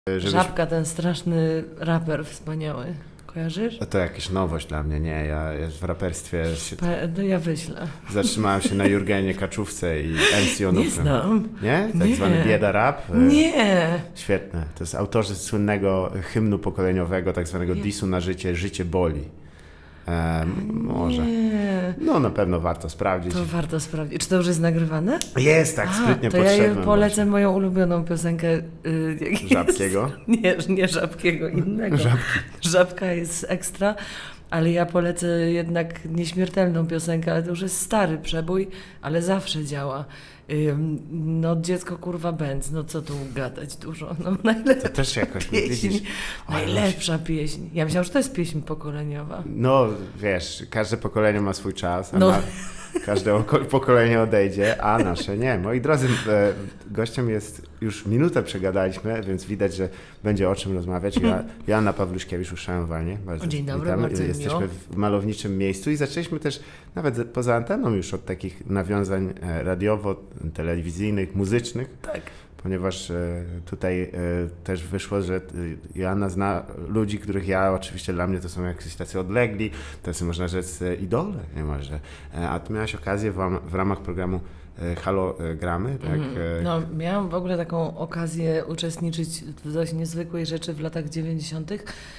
Żabka, ten straszny raper wspaniały. Kojarzysz? To jakaś nowość dla mnie, nie? Ja w raperstwie No ja wyślę. zatrzymałem się na Jurgenie Kaczówce i MC Onufem. Nie znam. Nie? Tak zwany bieda rap. Nie. Świetne. To jest autorzy słynnego hymnu pokoleniowego, tak zwanego disu na życie, życie boli. Może. Nie. No na pewno warto sprawdzić. To warto sprawdzić. Czy to już jest nagrywane? Jest, tak sprytnie to potrzebne. ja polecę moją ulubioną piosenkę. Żabkiego? Nie Żabkiego, innego. Żabka jest ekstra, ale ja polecę jednak nieśmiertelną piosenkę, ale to już jest stary przebój, ale zawsze działa. No dziecko kurwa Benz, no co tu gadać dużo. No, najlepsza to też jakoś pieśń, widzisz. najlepsza pieśń. Ja myślałam, że to jest pieśń pokoleniowa. No wiesz, każde pokolenie ma swój czas, a każde pokolenie odejdzie, a nasze nie. Moi drodzy, gościem jest, już minutę przegadaliśmy, więc widać, że będzie o czym rozmawiać. Joanna Pawluśkiewicz, uszanowanie. Dzień dobry, witamy. bardzo Jesteśmy miło. w malowniczym miejscu i zaczęliśmy też nawet poza anteną już od takich nawiązań radiowo-telewizyjnych, muzycznych. Tak. Ponieważ tutaj też wyszło, że Joanna zna ludzi, których ja oczywiście dla mnie to są jakiś tacy odlegli, tacy można rzec idole niemalże. A tu miałaś okazję w ramach programu Halo Gramy, tak? No, miałam w ogóle taką okazję uczestniczyć w dość niezwykłej rzeczy w latach 90.,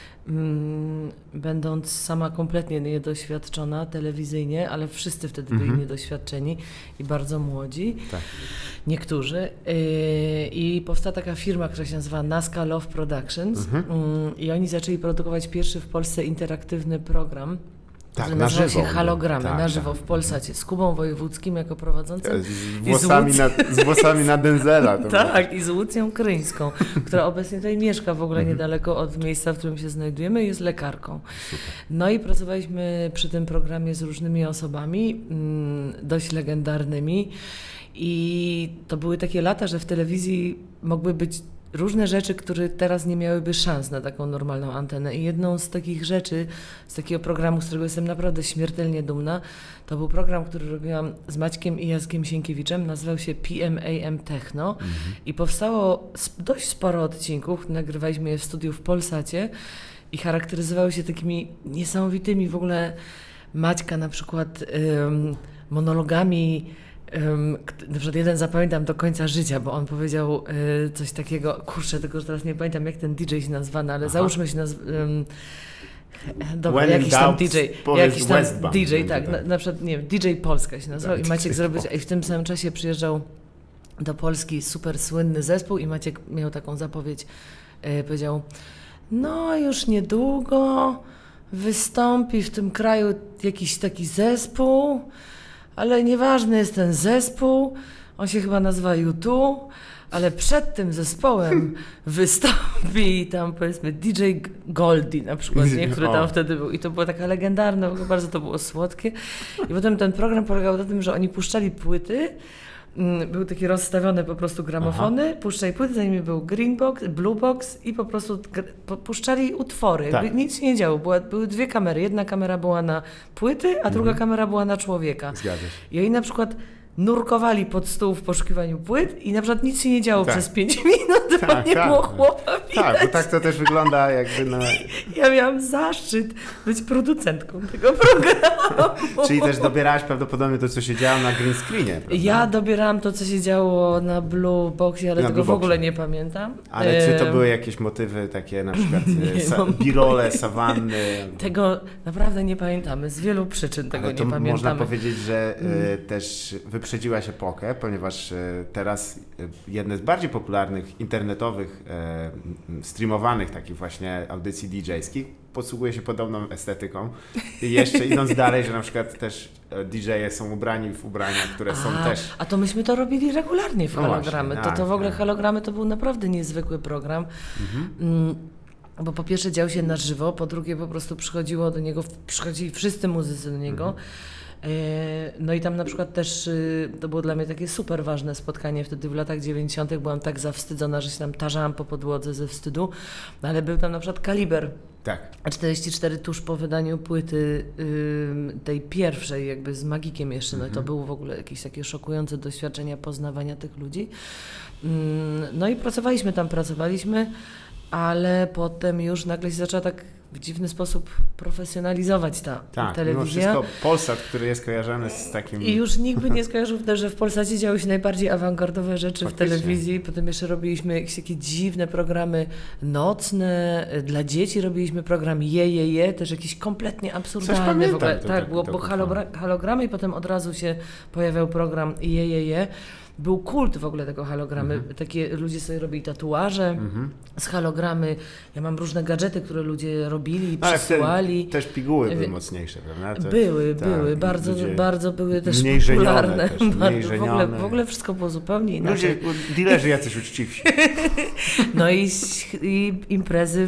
będąc sama kompletnie niedoświadczona telewizyjnie, ale wszyscy wtedy byli niedoświadczeni i bardzo młodzi, tak. Niektórzy. I powstała taka firma, która się nazywa Nazca Love Productions i oni zaczęli produkować pierwszy w Polsce interaktywny program. Tak, nazywał się Halogramy, na żywo w Polsacie, z Kubą Wojewódzkim jako prowadzącym. Z włosami na Denzela. Tak, i z Łucją Kryńską, która obecnie tutaj mieszka w ogóle niedaleko od miejsca, w którym się znajdujemy, jest lekarką. Super. No i pracowaliśmy przy tym programie z różnymi osobami, dość legendarnymi i to były takie lata, że w telewizji mogły być różne rzeczy, które teraz nie miałyby szans na taką normalną antenę. I jedną z takich rzeczy, z takiego programu, z którego jestem naprawdę śmiertelnie dumna, to był program, który robiłam z Maćkiem i Jackiem Sienkiewiczem, nazywał się PMAM Techno i powstało dość sporo odcinków, nagrywaliśmy je w studiu w Polsacie i charakteryzowały się takimi niesamowitymi w ogóle Maćka na przykład monologami. Na przykład jeden zapamiętam do końca życia, bo on powiedział coś takiego, kurczę, tylko że teraz nie pamiętam jak ten DJ się nazwany, ale załóżmy się dobra, jakiś tam DJ, tak, na przykład, nie wiem, DJ Polska się nazywał i Maciek zrobił, i w tym samym czasie przyjeżdżał do Polski super słynny zespół i Maciek miał taką zapowiedź, powiedział, no już niedługo wystąpi w tym kraju jakiś taki zespół, ale nieważny jest ten zespół, on się chyba nazywa U2, ale przed tym zespołem wystąpi tam powiedzmy DJ Goldie na przykład, nie, który tam wtedy był i to było taka legendarne, bardzo to było słodkie i potem ten program polegał na tym, że oni puszczali płyty, były takie rozstawione po prostu gramofony, puszczali płyty, za nimi był green box, blue box i po prostu puszczali utwory. Tak. Nic się nie działo. Były dwie kamery. Jedna kamera była na płyty, a druga kamera była na człowieka. Zgadza się. I oni na przykład nurkowali pod stół w poszukiwaniu płyt i na przykład nic się nie działo przez 5 minut, bo nie było chłopa widać. Tak, bo tak to też wygląda jakby na... Ja miałam zaszczyt być producentką tego programu. Czyli też dobierałaś prawdopodobnie to, co się działo na green screenie, prawda? Ja dobierałam to, co się działo na Blue Boxie, ale tego w ogóle nie pamiętam. Ale czy to były jakieś motywy takie na przykład birole, sawanny? Tego naprawdę nie pamiętamy, z wielu przyczyn tego nie pamiętamy. Można powiedzieć, że też wyprzedziłaś epokę, ponieważ teraz jedne z bardziej popularnych internetowych, streamowanych takich właśnie audycji DJ-skich posługuje się podobną estetyką. I jeszcze idąc dalej, że na przykład też DJ-e są ubrani w ubrania, które są też... A to myśmy to robili regularnie w Halogramy. Właśnie, to w ogóle Halogramy to był naprawdę niezwykły program. Bo po pierwsze dział się na żywo, po drugie po prostu przychodzili wszyscy muzycy do niego. No i tam na przykład też to było dla mnie takie super ważne spotkanie wtedy w latach 90. Byłam tak zawstydzona, że się tam tarzałam po podłodze ze wstydu, no ale był tam na przykład Kaliber. Tak. 44 tuż po wydaniu płyty tej pierwszej jakby z Magikiem jeszcze, no to było w ogóle jakieś takie szokujące doświadczenia poznawania tych ludzi. No i pracowaliśmy. ale potem już nagle się zaczęła tak w dziwny sposób profesjonalizować ta telewizja. Mimo wszystko Polsat, który jest kojarzony z takim... I już nikt by nie skojarzył, że w Polsacie działy się najbardziej awangardowe rzeczy Faktycznie. w telewizji. Potem jeszcze robiliśmy jakieś takie dziwne programy nocne, dla dzieci robiliśmy program Je, też jakiś kompletnie absurdalny w ogóle. Tak, było halogramy i potem od razu się pojawiał program Je. Był kult w ogóle tego halogramy. Takie ludzie sobie robili tatuaże z halogramy. Ja mam różne gadżety, które ludzie robili, przysyłali. Też piguły były mocniejsze, prawda? Były. Bardzo były też popularne. W ogóle wszystko było zupełnie inaczej. Dilerzy jacyś uczciwsi. No i imprezy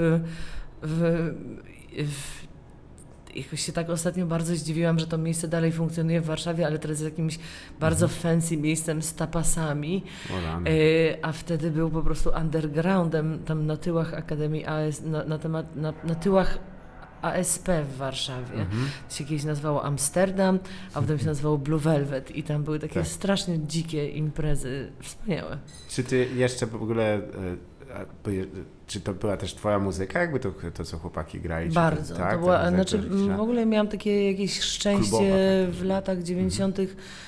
jakoś się tak ostatnio bardzo zdziwiłam, że to miejsce dalej funkcjonuje w Warszawie, ale teraz jest jakimś bardzo fancy miejscem z tapasami, a wtedy był po prostu undergroundem tam na tyłach Akademii AS, na tyłach ASP w Warszawie. To się kiedyś nazywało Amsterdam, a potem się nazywało Blue Velvet i tam były takie strasznie dzikie imprezy, wspaniałe. Czy ty jeszcze w ogóle... Czy to była też twoja muzyka, jakby to co chłopaki grali? Bardzo. Tak, to była, w ogóle miałam takie jakieś szczęście w latach 90.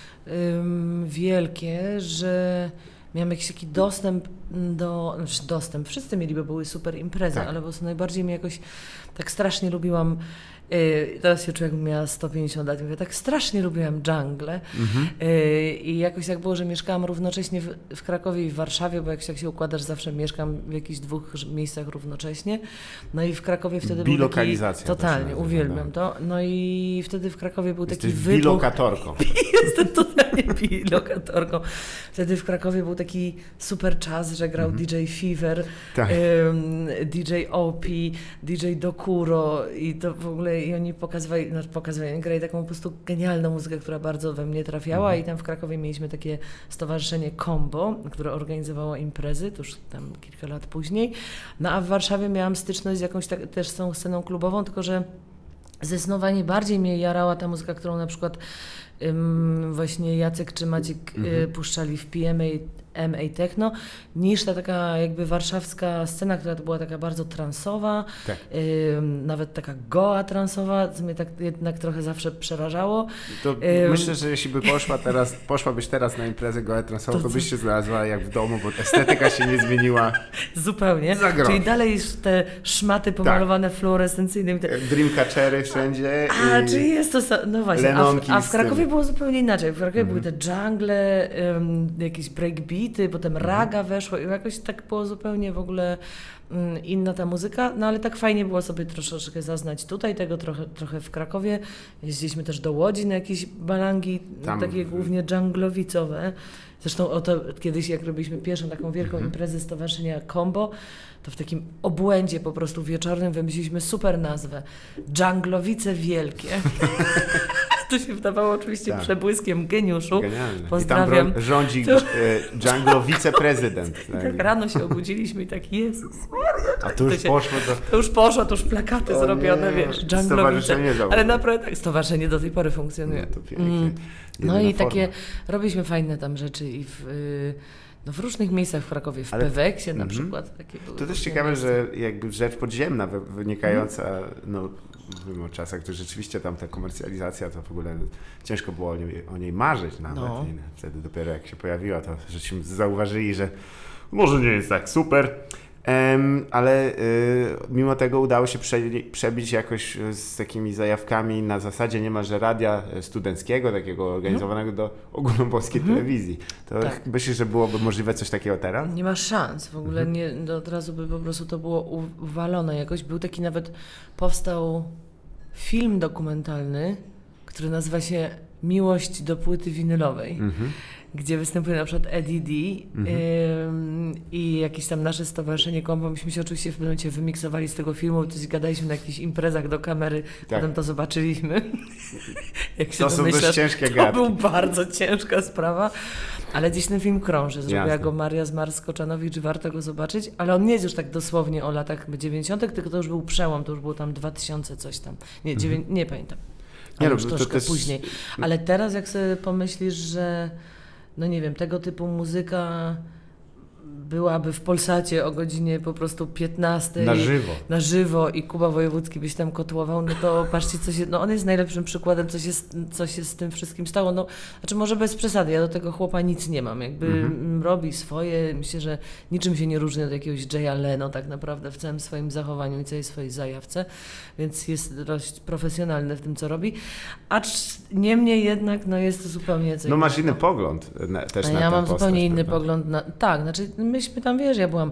Wielkie, że miałam jakiś taki dostęp wszyscy mieli, bo były super imprezy, ale po prostu najbardziej mnie jakoś tak strasznie lubiłam. Teraz się czuję, jakbym miała 150 lat. Mówię, tak strasznie lubiłam dżunglę. I jakoś tak było, że mieszkałam równocześnie w Krakowie i w Warszawie, bo jak się układasz, zawsze mieszkam w jakichś dwóch miejscach równocześnie. No i w Krakowie wtedy był taki... Totalnie, uwielbiam to. No i wtedy w Krakowie był taki wybuch... bilokatorką. Jestem totalnie bilokatorką. Wtedy w Krakowie był taki super czas, że grał DJ Fever, DJ OP, DJ Dokuro i to w ogóle i oni pokazywali, grali taką po prostu genialną muzykę, która bardzo we mnie trafiała i tam w Krakowie mieliśmy takie stowarzyszenie Combo, które organizowało imprezy, to już tam kilka lat później. No a w Warszawie miałam styczność z jakąś też z tą sceną klubową, tylko że zdecydowanie bardziej mnie jarała ta muzyka, którą na przykład właśnie Jacek czy Maciek puszczali w PMA Techno, niż ta taka jakby warszawska scena, która to była taka bardzo transowa, nawet taka goa transowa, co mnie tak jednak trochę zawsze przerażało. To myślę, że jeśli by poszłabyś teraz na imprezę goa transową, to byś się znalazła jak w domu, bo estetyka się nie zmieniła. Zupełnie. Czyli dalej już te szmaty pomalowane fluorescencyjnymi. Dreamcatchery wszędzie. Czyli jest to... No właśnie, a w Krakowie było zupełnie inaczej. W Krakowie były te jungle, jakieś breakbeaty, potem raga weszło i jakoś tak było zupełnie w ogóle inna ta muzyka, no ale tak fajnie było sobie troszeczkę zaznać tutaj tego, trochę w Krakowie. Jeździliśmy też do Łodzi na jakieś balangi, takie głównie dżunglowicowe. Zresztą kiedyś jak robiliśmy pierwszą taką wielką imprezę stowarzyszenia Combo, to w takim obłędzie po prostu wieczornym wymyśliliśmy super nazwę. Dżunglowice Wielkie. To się wydawało oczywiście przebłyskiem geniuszu. Genialne. Pozdrawiam. I tam rządzi dżunglowiceprezydent. Tak rano się obudziliśmy i tak Jezus Maria. A to już poszło. To już poszło, to już plakaty zrobione, wiesz, dżunglowice. Ale naprawdę tak, stowarzyszenie do tej pory funkcjonuje. No to pięknie. No i takie, robiliśmy fajne tam rzeczy i w różnych miejscach w Krakowie, w Peweksie na przykład. Takie były to też ciekawe, że jakby rzecz podziemna wynikająca, mówimy o czasach, to rzeczywiście tam ta komercjalizacja, to w ogóle ciężko było o niej marzyć nawet. I wtedy dopiero jak się pojawiła, to żeśmy zauważyli, że może nie jest tak super. Ale mimo tego udało się przebić jakoś z takimi zajawkami na zasadzie niemalże radia studenckiego, takiego organizowanego do ogólnopolskiej telewizji. To myślisz, że byłoby możliwe coś takiego teraz? Nie ma szans. W ogóle od razu by po prostu to było uwalone jakoś. Był taki powstał film dokumentalny, który nazywa się Miłość do płyty winylowej. Gdzie występuje na przykład Eddie D i jakieś tam nasze stowarzyszenie Combo. Myśmy się oczywiście w pewnym momencie wymiksowali z tego filmu, coś gadaliśmy na jakichś imprezach do kamery, potem to zobaczyliśmy. Jak się to są dość ciężkie gadki. To była bardzo ciężka sprawa, ale gdzieś ten film krąży. Zrobiła go Maria Zmarz-Skoczanowicz, warto go zobaczyć, ale on nie jest już tak dosłownie o latach 90., tylko to już był przełom, to już było tam 2000 coś tam. Nie pamiętam. Ale już troszkę później. Ale teraz jak sobie pomyślisz, że no nie wiem, tego typu muzyka byłaby w Polsacie o godzinie po prostu 15. Na żywo i Kuba Wojewódzki byś tam kotłował, no to patrzcie, on jest najlepszym przykładem, co się z tym wszystkim stało. No, znaczy może bez przesady, ja do tego chłopa nic nie mam. Jakby robi swoje, myślę, że niczym się nie różni od jakiegoś Jaya Leno tak naprawdę w całym swoim zachowaniu i całej swojej zajawce, więc jest dość profesjonalny w tym, co robi. Acz niemniej jednak, no jest to zupełnie co innego. No masz inny pogląd też na ja mam postać, zupełnie inny prawda? pogląd na... Tak, znaczy myśmy tam, wiesz, ja byłam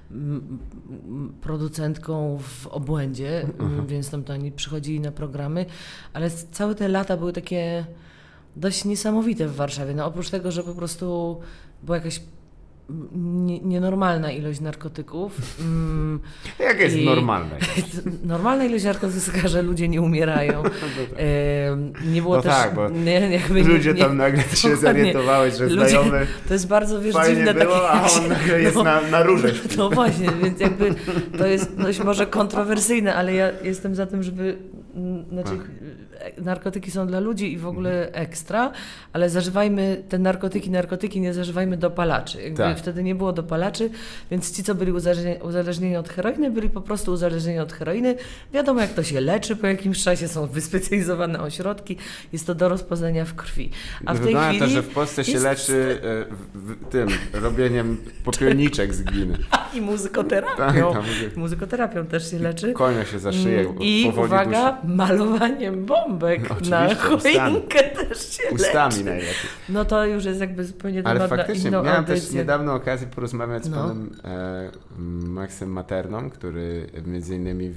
producentką w Obłędzie, więc tam to oni przychodzili na programy, ale całe te lata były takie dość niesamowite w Warszawie. No oprócz tego, że po prostu była jakaś nienormalna ilość narkotyków. Jak jest normalna? Normalna ilość narkotyków jest taka, że ludzie nie umierają. Nie było też... Tak, bo ludzie tam nagle się zorientowałeś, że znajomy to jest bardzo, wiesz, fajnie dziwne było, takie... a on nagle jest na róże śpi. No właśnie, więc jakby to jest dość może kontrowersyjne, ale ja jestem za tym, żeby... Znaczy, narkotyki są dla ludzi i w ogóle ekstra, ale zażywajmy te narkotyki, nie zażywajmy dopalaczy. Jakby wtedy nie było dopalaczy, więc ci, co byli uzależnieni od heroiny, byli po prostu uzależnieni od heroiny. Wiadomo, jak to się leczy, po jakimś czasie są wyspecjalizowane ośrodki, jest to do rozpoznania w krwi. A w tej chwili to, że w Polsce się leczy tym robieniem popielniczek z gliny. I muzykoterapią. Muzykoterapią też się leczy. Konia się za szyję. I uwaga, malowaniem bombek na choinkę też się ustami leczy. najlepiej. No to już jest jakby zupełnie temat ale faktycznie, na inną miałem audycję. też niedawno okazję porozmawiać z panem Maxem Materną, który między innymi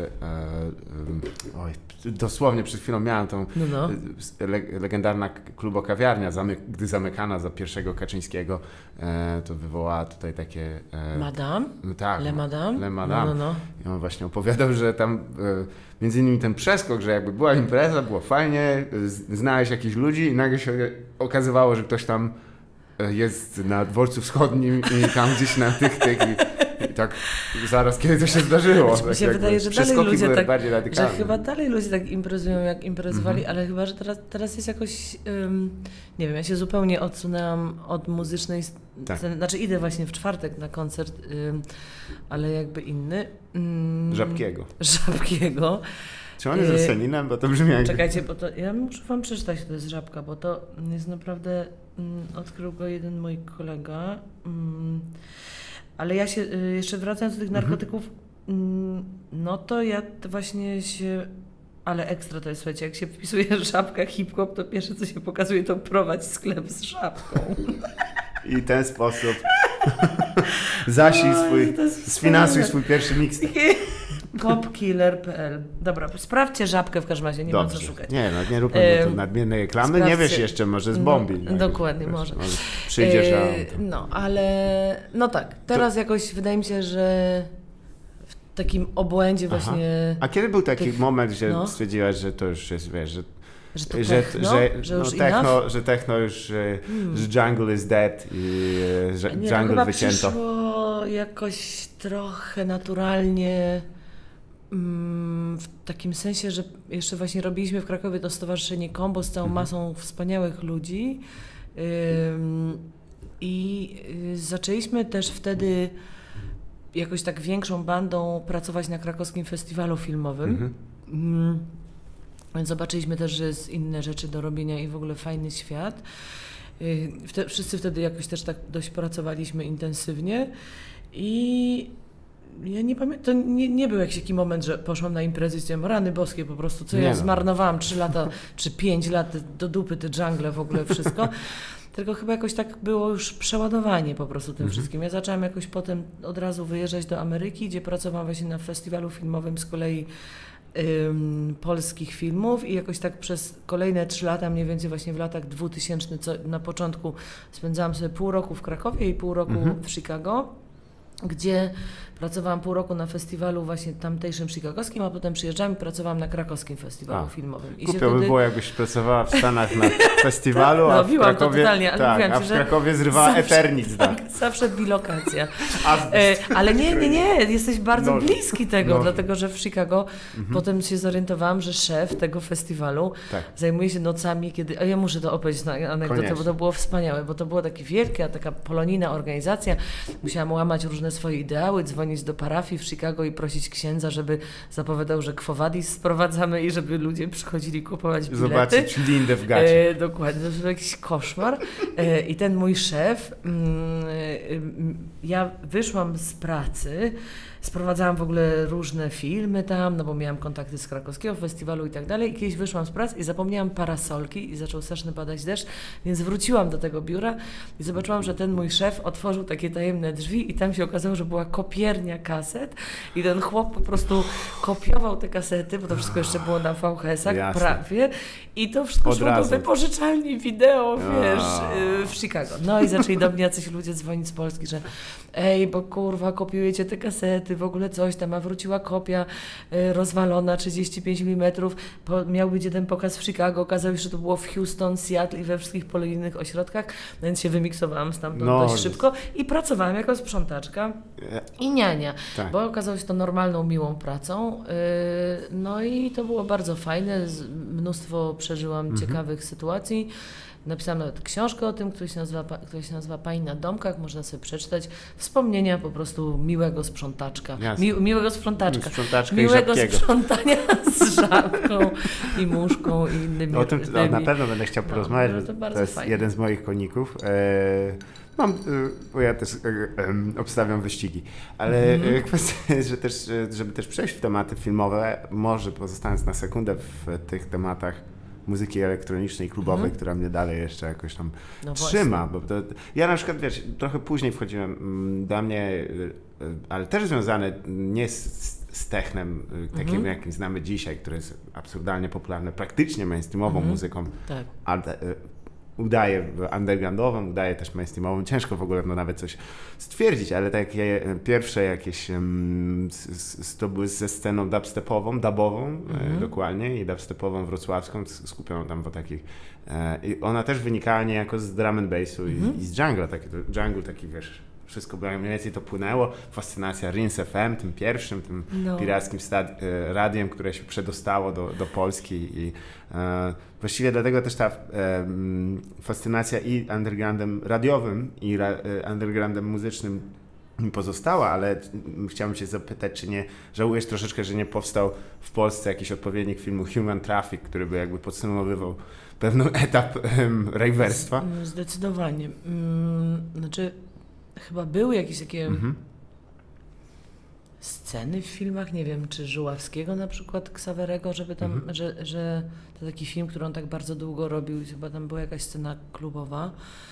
dosłownie przed chwilą miałem tą legendarna klubokawiarnia, gdy zamykana za pierwszego Kaczyńskiego, to wywołała tutaj takie... Madame? Tak. Le Madame? No. I on właśnie opowiadał, że tam między innymi ten przeskok, że jakby była impreza, było fajnie, znałeś jakichś ludzi i nagle się okazywało, że ktoś tam jest na dworcu wschodnim i tam gdzieś na tych i tak zaraz kiedy to się zdarzyło. Mi się wydaje, że dalej ludzie tak, bardziej radykalne. że chyba dalej ludzie tak imprezują, jak imprezowali, ale chyba, że teraz jest jakoś, nie wiem, ja się zupełnie odsunęłam od muzycznej sceny, znaczy idę właśnie w czwartek na koncert, ale jakby inny. Żabkiego. Czy on jest ze Seninem? Bo to brzmi jak... Czekajcie, bo to ja muszę wam przeczytać, to jest Żabka, bo to jest naprawdę, odkrył go jeden mój kolega. Ale ja się, jeszcze wracając do tych narkotyków, no to ja właśnie się, ale ekstra to jest, słuchajcie, jak się wpisuje Żabka hip-hop, to pierwsze co się pokazuje to prowadź sklep z żabką. I ten sposób sfinansuj swój pierwszy mixtape. Popkiller.pl. Dobra, sprawdźcie Żabkę w każdym razie, nie ma co szukać. Nie róbmy tu nadmiernej reklamy, nie wiesz jeszcze, może zbombi. Dokładnie, może. Przyjdziesz, no, ale no tak, teraz jakoś wydaje mi się, że w takim obłędzie właśnie... A kiedy był taki moment, że stwierdziłaś, że to już jest, wiesz, że techno już, że jungle is dead i że jungle wycięto? Przyszło jakoś trochę naturalnie w takim sensie, że jeszcze właśnie robiliśmy w Krakowie to stowarzyszenie Combo z całą masą wspaniałych ludzi i zaczęliśmy też wtedy jakoś tak większą bandą pracować na krakowskim festiwalu filmowym. Więc zobaczyliśmy też, że jest inne rzeczy do robienia i w ogóle fajny świat. Wszyscy wtedy jakoś też tak dość pracowaliśmy intensywnie i ja nie pamiętam, to nie był jakiś taki moment, że poszłam na imprezę i stwierdziłam, rany boskie po prostu, co ja zmarnowałam 3 lata czy 5 lat do dupy, te dżungle, w ogóle wszystko. Tylko chyba jakoś tak było już przeładowanie po prostu tym wszystkim. Ja zaczęłam jakoś potem od razu wyjeżdżać do Ameryki, gdzie pracowałam właśnie na festiwalu filmowym z kolei polskich filmów i jakoś tak przez kolejne 3 lata, mniej więcej właśnie w latach 2000, co na początku spędzałam sobie pół roku w Krakowie i pół roku w Chicago, gdzie pracowałam pół roku na festiwalu właśnie tamtejszym chicagowskim, a potem przyjeżdżałam i pracowałam na krakowskim festiwalu filmowym. I głupio by było, jakbyś pracowała w Stanach na festiwalu, a w Krakowie, a w Krakowie zrywała Eternit. Tak, zawsze bilokacja. Ale nie, jesteś bardzo bliski tego, dlatego że w Chicago potem się zorientowałam, że szef tego festiwalu zajmuje się nocami, kiedy... A ja muszę to opowiedzieć na anegdotę, bo to było wspaniałe, bo to była taka polonijna organizacja. Musiałam łamać różne swoje ideały, dzwonić do parafii w Chicago i prosić księdza, żeby zapowiadał, że Quo Vadis sprowadzamy i żeby ludzie przychodzili kupować bilety. Zobaczyć Lindę w gacie. Dokładnie, to był jakiś koszmar. I ten mój szef, ja wyszłam z pracy, sprowadzałam w ogóle różne filmy tam, no bo miałam kontakty z krakowskiego festiwalu i tak dalej. I kiedyś wyszłam z pracy i zapomniałam parasolki i zaczął straszny padać deszcz, więc wróciłam do tego biura i zobaczyłam, że ten mój szef otworzył takie tajemne drzwi i tam się okazało, że była kopiernia kaset i ten chłop po prostu kopiował te kasety, bo to wszystko jeszcze było na VHS-ach prawie i to wszystko szło do wypożyczalni wideo, wiesz, w Chicago. No i zaczęli do mnie jacyś ludzie dzwonić z Polski, że ej, bo kurwa, kopiujecie te kasety, w ogóle coś tam, a wróciła kopia rozwalona, 35 mm, miał być jeden pokaz w Chicago, okazało się, że to było w Houston, Seattle i we wszystkich polonijnych ośrodkach, więc się wymiksowałam stamtąd dość szybko i pracowałam jako sprzątaczka i niania, bo okazało się to normalną, miłą pracą, no i to było bardzo fajne, mnóstwo przeżyłam ciekawych sytuacji. Napisałam nawet książkę o tym, która się nazywa Pani na domkach, można sobie przeczytać. Wspomnienia po prostu miłego sprzątaczka. Miłego sprzątaczka. Miłego sprzątania z żabką i muszką i innymi. O tym na pewno będę chciał porozmawiać, bo to jest fajne. Jeden z moich koników. Bo ja też obstawiam wyścigi, ale kwestia jest, że też, żeby też przejść w tematy filmowe, może pozostając na sekundę w tych tematach muzyki elektronicznej, klubowej, która mnie dalej jeszcze jakoś tam trzyma. Bo ja na przykład, wiesz, trochę później wchodziłem, dla mnie, ale też związane nie z technem, takim jakim znamy dzisiaj, który jest absurdalnie popularny, praktycznie mainstreamową muzyką, udaje undergroundową, udaje też mainstreamową. Ciężko w ogóle nawet coś stwierdzić, ale takie pierwsze jakieś to były ze sceną dubstepową, dubową dokładnie i dubstepową wrocławską, skupioną tam po takich i ona też wynikała niejako z drum and bassu i z jungla, jungle taki, wiesz, wszystko mniej więcej to płynęło. Fascynacja Rinse FM, tym pierwszym, tym pirackim radiem, które się przedostało do Polski i właściwie dlatego też ta fascynacja i undergroundem radiowym i undergroundem muzycznym mi pozostała, ale chciałbym cię zapytać, czy nie żałujesz troszeczkę, że nie powstał w Polsce jakiś odpowiednik filmu Human Traffic, który by jakby podsumowywał pewien etap rejwerstwa? Zdecydowanie. Znaczy chyba były jakieś takie sceny w filmach, nie wiem, czy Żuławskiego na przykład, Ksawerego, żeby tam, że to taki film, który on tak bardzo długo robił, chyba tam była jakaś scena klubowa.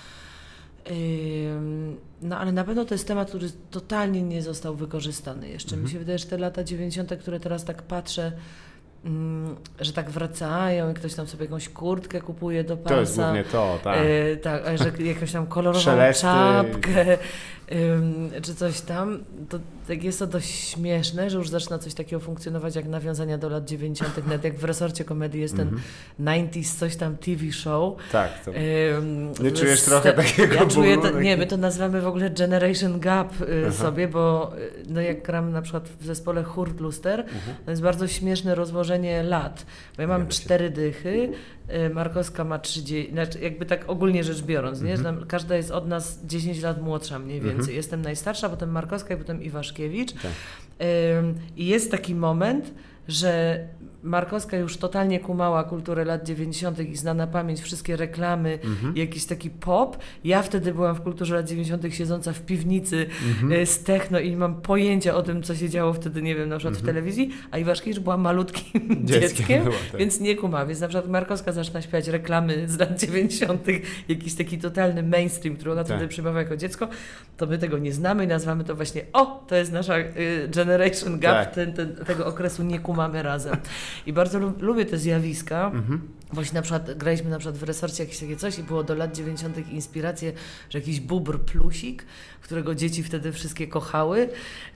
No ale na pewno to jest temat, który totalnie nie został wykorzystany jeszcze. Mi się wydaje, że te lata 90., które teraz tak patrzę, że tak wracają i ktoś tam sobie jakąś kurtkę kupuje do pasa. To jest głównie to, tak. Tak, że jakąś tam kolorową czapkę, czy coś tam. To tak jest to dość śmieszne, że już zaczyna coś takiego funkcjonować jak nawiązania do lat 90., nawet jak w resorcie komedii jest ten 90s coś tam TV show. Tak. To nie czujesz trochę takiego ja czuję to, nie, my to nazywamy w ogóle Generation Gap sobie, bo no jak gram na przykład w zespole Hurtluster, to jest bardzo śmieszne rozłożenie lat. Bo ja mam 4 dychy, Markowska ma 30, znaczy jakby tak ogólnie rzecz biorąc, nie? Każda jest od nas 10 lat młodsza mniej więcej. Jestem najstarsza, potem Markowska i potem Iwaszkiewicz. I jest taki moment, że Markowska już totalnie kumała kulturę lat 90. i zna na pamięć wszystkie reklamy, jakiś taki pop. Ja wtedy byłam w kulturze lat 90. siedząca w piwnicy z techno i nie mam pojęcia o tym, co się działo wtedy, nie wiem, na przykład w telewizji, a Iwaszkiewicz była malutkim dzieckiem, była, więc nie kuma. Więc na przykład Markowska zaczyna śpiewać reklamy z lat 90., jakiś taki totalny mainstream, który ona wtedy przyjmowała jako dziecko, to my tego nie znamy i nazywamy to właśnie, to jest nasza generation gap, tego okresu nie kumamy razem. I bardzo lubię te zjawiska. Właśnie na przykład graliśmy na przykład w resorcie jakieś takie coś i było do lat 90. inspiracje, że jakiś bubr plusik, którego dzieci wtedy wszystkie kochały.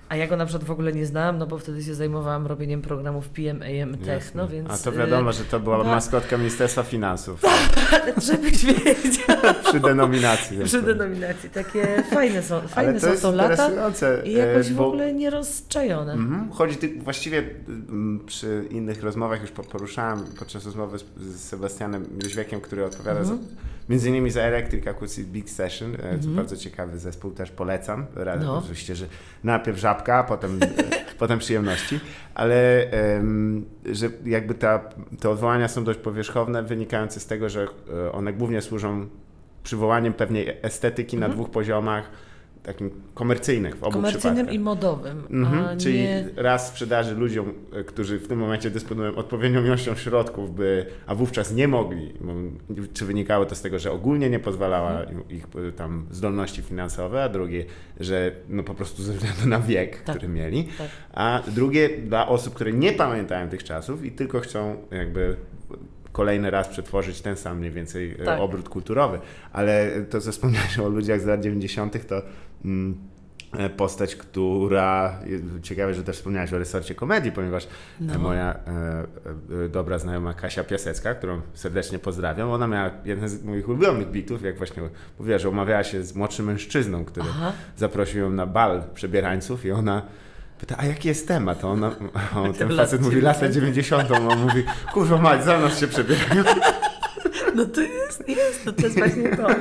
A ja go na przykład w ogóle nie znałam, no bo wtedy się zajmowałam robieniem programów PM, AM, Techno, więc... A to wiadomo, że to była maskotka Ministerstwa Finansów. Żebyś wiedział. Przy denominacji. Przy denominacji. Takie fajne są to to lata i jakoś w ogóle nierozczajone. Chodzi właściwie przy innych rozmowach już poruszałem podczas rozmowy z Sebastianem Jóźwiakiem, który odpowiada między innymi za Electric Acoustic Big Session, to bardzo ciekawy zespół, też polecam. Oczywiście, że najpierw żabka, potem przyjemności, ale że jakby te odwołania są dość powierzchowne, wynikające z tego, że one głównie służą przywołaniem pewnej estetyki na dwóch poziomach, takim komercyjnych w obu komercyjnym przypadkach. I modowym. Czyli raz sprzedaży ludziom, którzy w tym momencie dysponują odpowiednią ilością środków, a wówczas nie mogli, czy wynikało to z tego, że ogólnie nie pozwalała ich tam zdolności finansowe, a drugie, że no po prostu ze względu na wiek, który mieli, a drugie dla osób, które nie pamiętają tych czasów i tylko chcą jakby kolejny raz przetworzyć ten sam mniej więcej obrót kulturowy. Ale to, co wspomniałeś o ludziach z lat 90., to postać, która, ciekawe, że też wspomniałeś o resorcie komedii, ponieważ moja dobra znajoma Kasia Piasecka, którą serdecznie pozdrawiam, ona miała jeden z moich ulubionych bitów, jak właśnie mówiła, że umawiała się z młodszym mężczyzną, który zaprosił ją na bal przebierańców i ona pyta, a jaki jest temat? Ten facet mówi lata 90. On mówi, kurwa mać, za nas się przebierają. No to to jest właśnie to.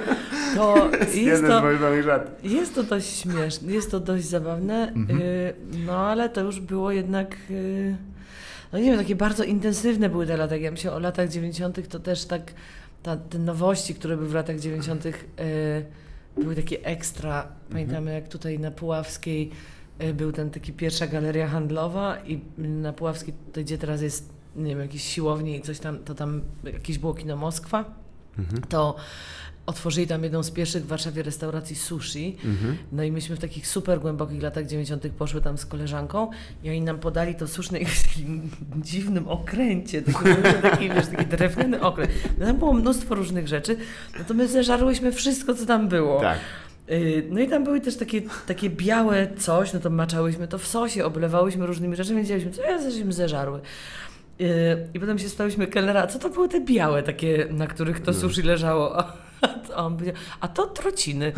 Jest to dość śmieszne, jest to dość zabawne, no ale to już było jednak, no nie wiem, takie bardzo intensywne były te lata. Jak ja myślę o latach 90. to też tak, te nowości, które były w latach 90. Były takie ekstra. Pamiętamy jak tutaj na Puławskiej był taki pierwsza galeria handlowa i na Puławskiej, gdzie teraz jest, nie wiem, jakieś siłownie i coś tam, to tam jakieś było kino Moskwa, to otworzyli tam jedną z pierwszych w Warszawie restauracji sushi. No i myśmy w takich super głębokich latach 90. poszły tam z koleżanką i oni nam podali to sushi na jakimś takim dziwnym okręcie, taki drewniany okręt. No tam było mnóstwo różnych rzeczy, no to my zeżarłyśmy wszystko, co tam było. Tak. No i tam były też takie białe coś, no to maczałyśmy to w sosie, oblewałyśmy różnymi rzeczami, więc wiedzieliśmy, co ja żeśmy zeżarły. I potem się stałyśmy kelnera, a co to były te białe takie, na których to sushi leżało? A on powiedział, a to trociny.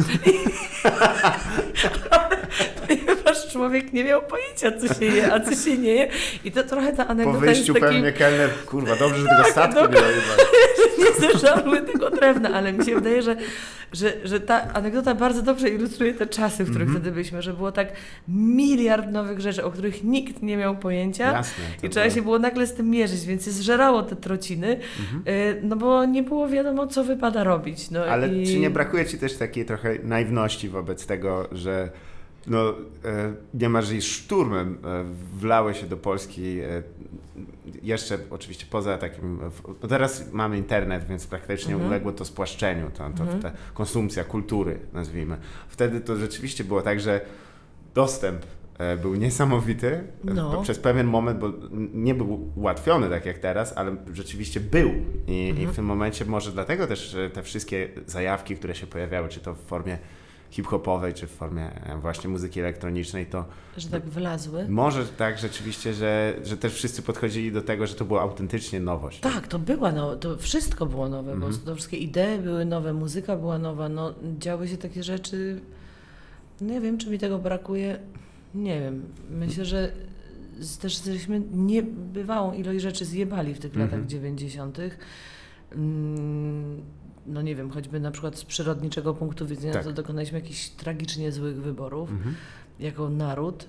Ponieważ człowiek nie miał pojęcia, co się je, a co się nie je. I to trochę ta anegdota po wyjściu jest pewnie kelner, kurwa, dobrze, że tego statku nie zeżarły tego drewna, ale mi się wydaje, że ta anegdota bardzo dobrze ilustruje te czasy, w których wtedy byliśmy, że było tak miliard nowych rzeczy, o których nikt nie miał pojęcia. Jasne, i trzeba się było nagle z tym mierzyć, więc się zżerało te trociny, no bo nie było wiadomo, co wypada robić. No ale czy nie brakuje Ci też takiej trochę naiwności wobec tego, że niemalże szturmem wlały się do Polski jeszcze oczywiście poza takim, no teraz mamy internet, więc praktycznie uległo to spłaszczeniu, ta konsumpcja kultury, nazwijmy. Wtedy to rzeczywiście było tak, że dostęp był niesamowity przez pewien moment, bo nie był ułatwiony tak jak teraz, ale rzeczywiście był. I w tym momencie może dlatego też te wszystkie zajawki, które się pojawiały, czy to w formie hip-hopowej, czy w formie właśnie muzyki elektronicznej, to... Że tak wlazły? Może tak rzeczywiście, że też wszyscy podchodzili do tego, że to była autentycznie nowość. Tak, to wszystko było nowe, bo to wszystkie idee były nowe, muzyka była nowa, no działy się takie rzeczy, nie wiem, czy mi tego brakuje, nie wiem. Myślę, że też żeśmy niebywałą ilość rzeczy zjebali w tych latach 90. No nie wiem, choćby na przykład z przyrodniczego punktu widzenia, to dokonaliśmy jakichś tragicznie złych wyborów jako naród.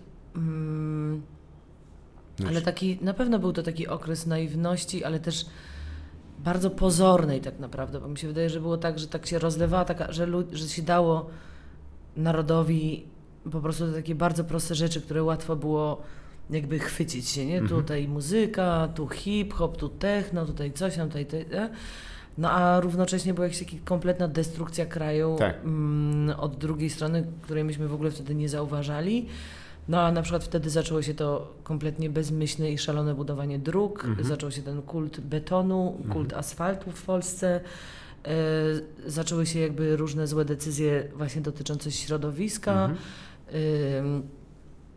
Ale na pewno był to taki okres naiwności, ale też bardzo pozornej tak naprawdę, bo mi się wydaje, że było tak, że tak się rozlewała, że się dało narodowi po prostu te takie bardzo proste rzeczy, które łatwo było jakby chwycić się, nie? Tutaj muzyka, tu hip-hop, tu techno, tutaj coś tam, tutaj... No a równocześnie była jakaś kompletna destrukcja kraju od drugiej strony, której myśmy w ogóle wtedy nie zauważali. No a na przykład wtedy zaczęło się to kompletnie bezmyślne i szalone budowanie dróg, zaczął się ten kult betonu, kult asfaltu w Polsce, zaczęły się jakby różne złe decyzje właśnie dotyczące środowiska.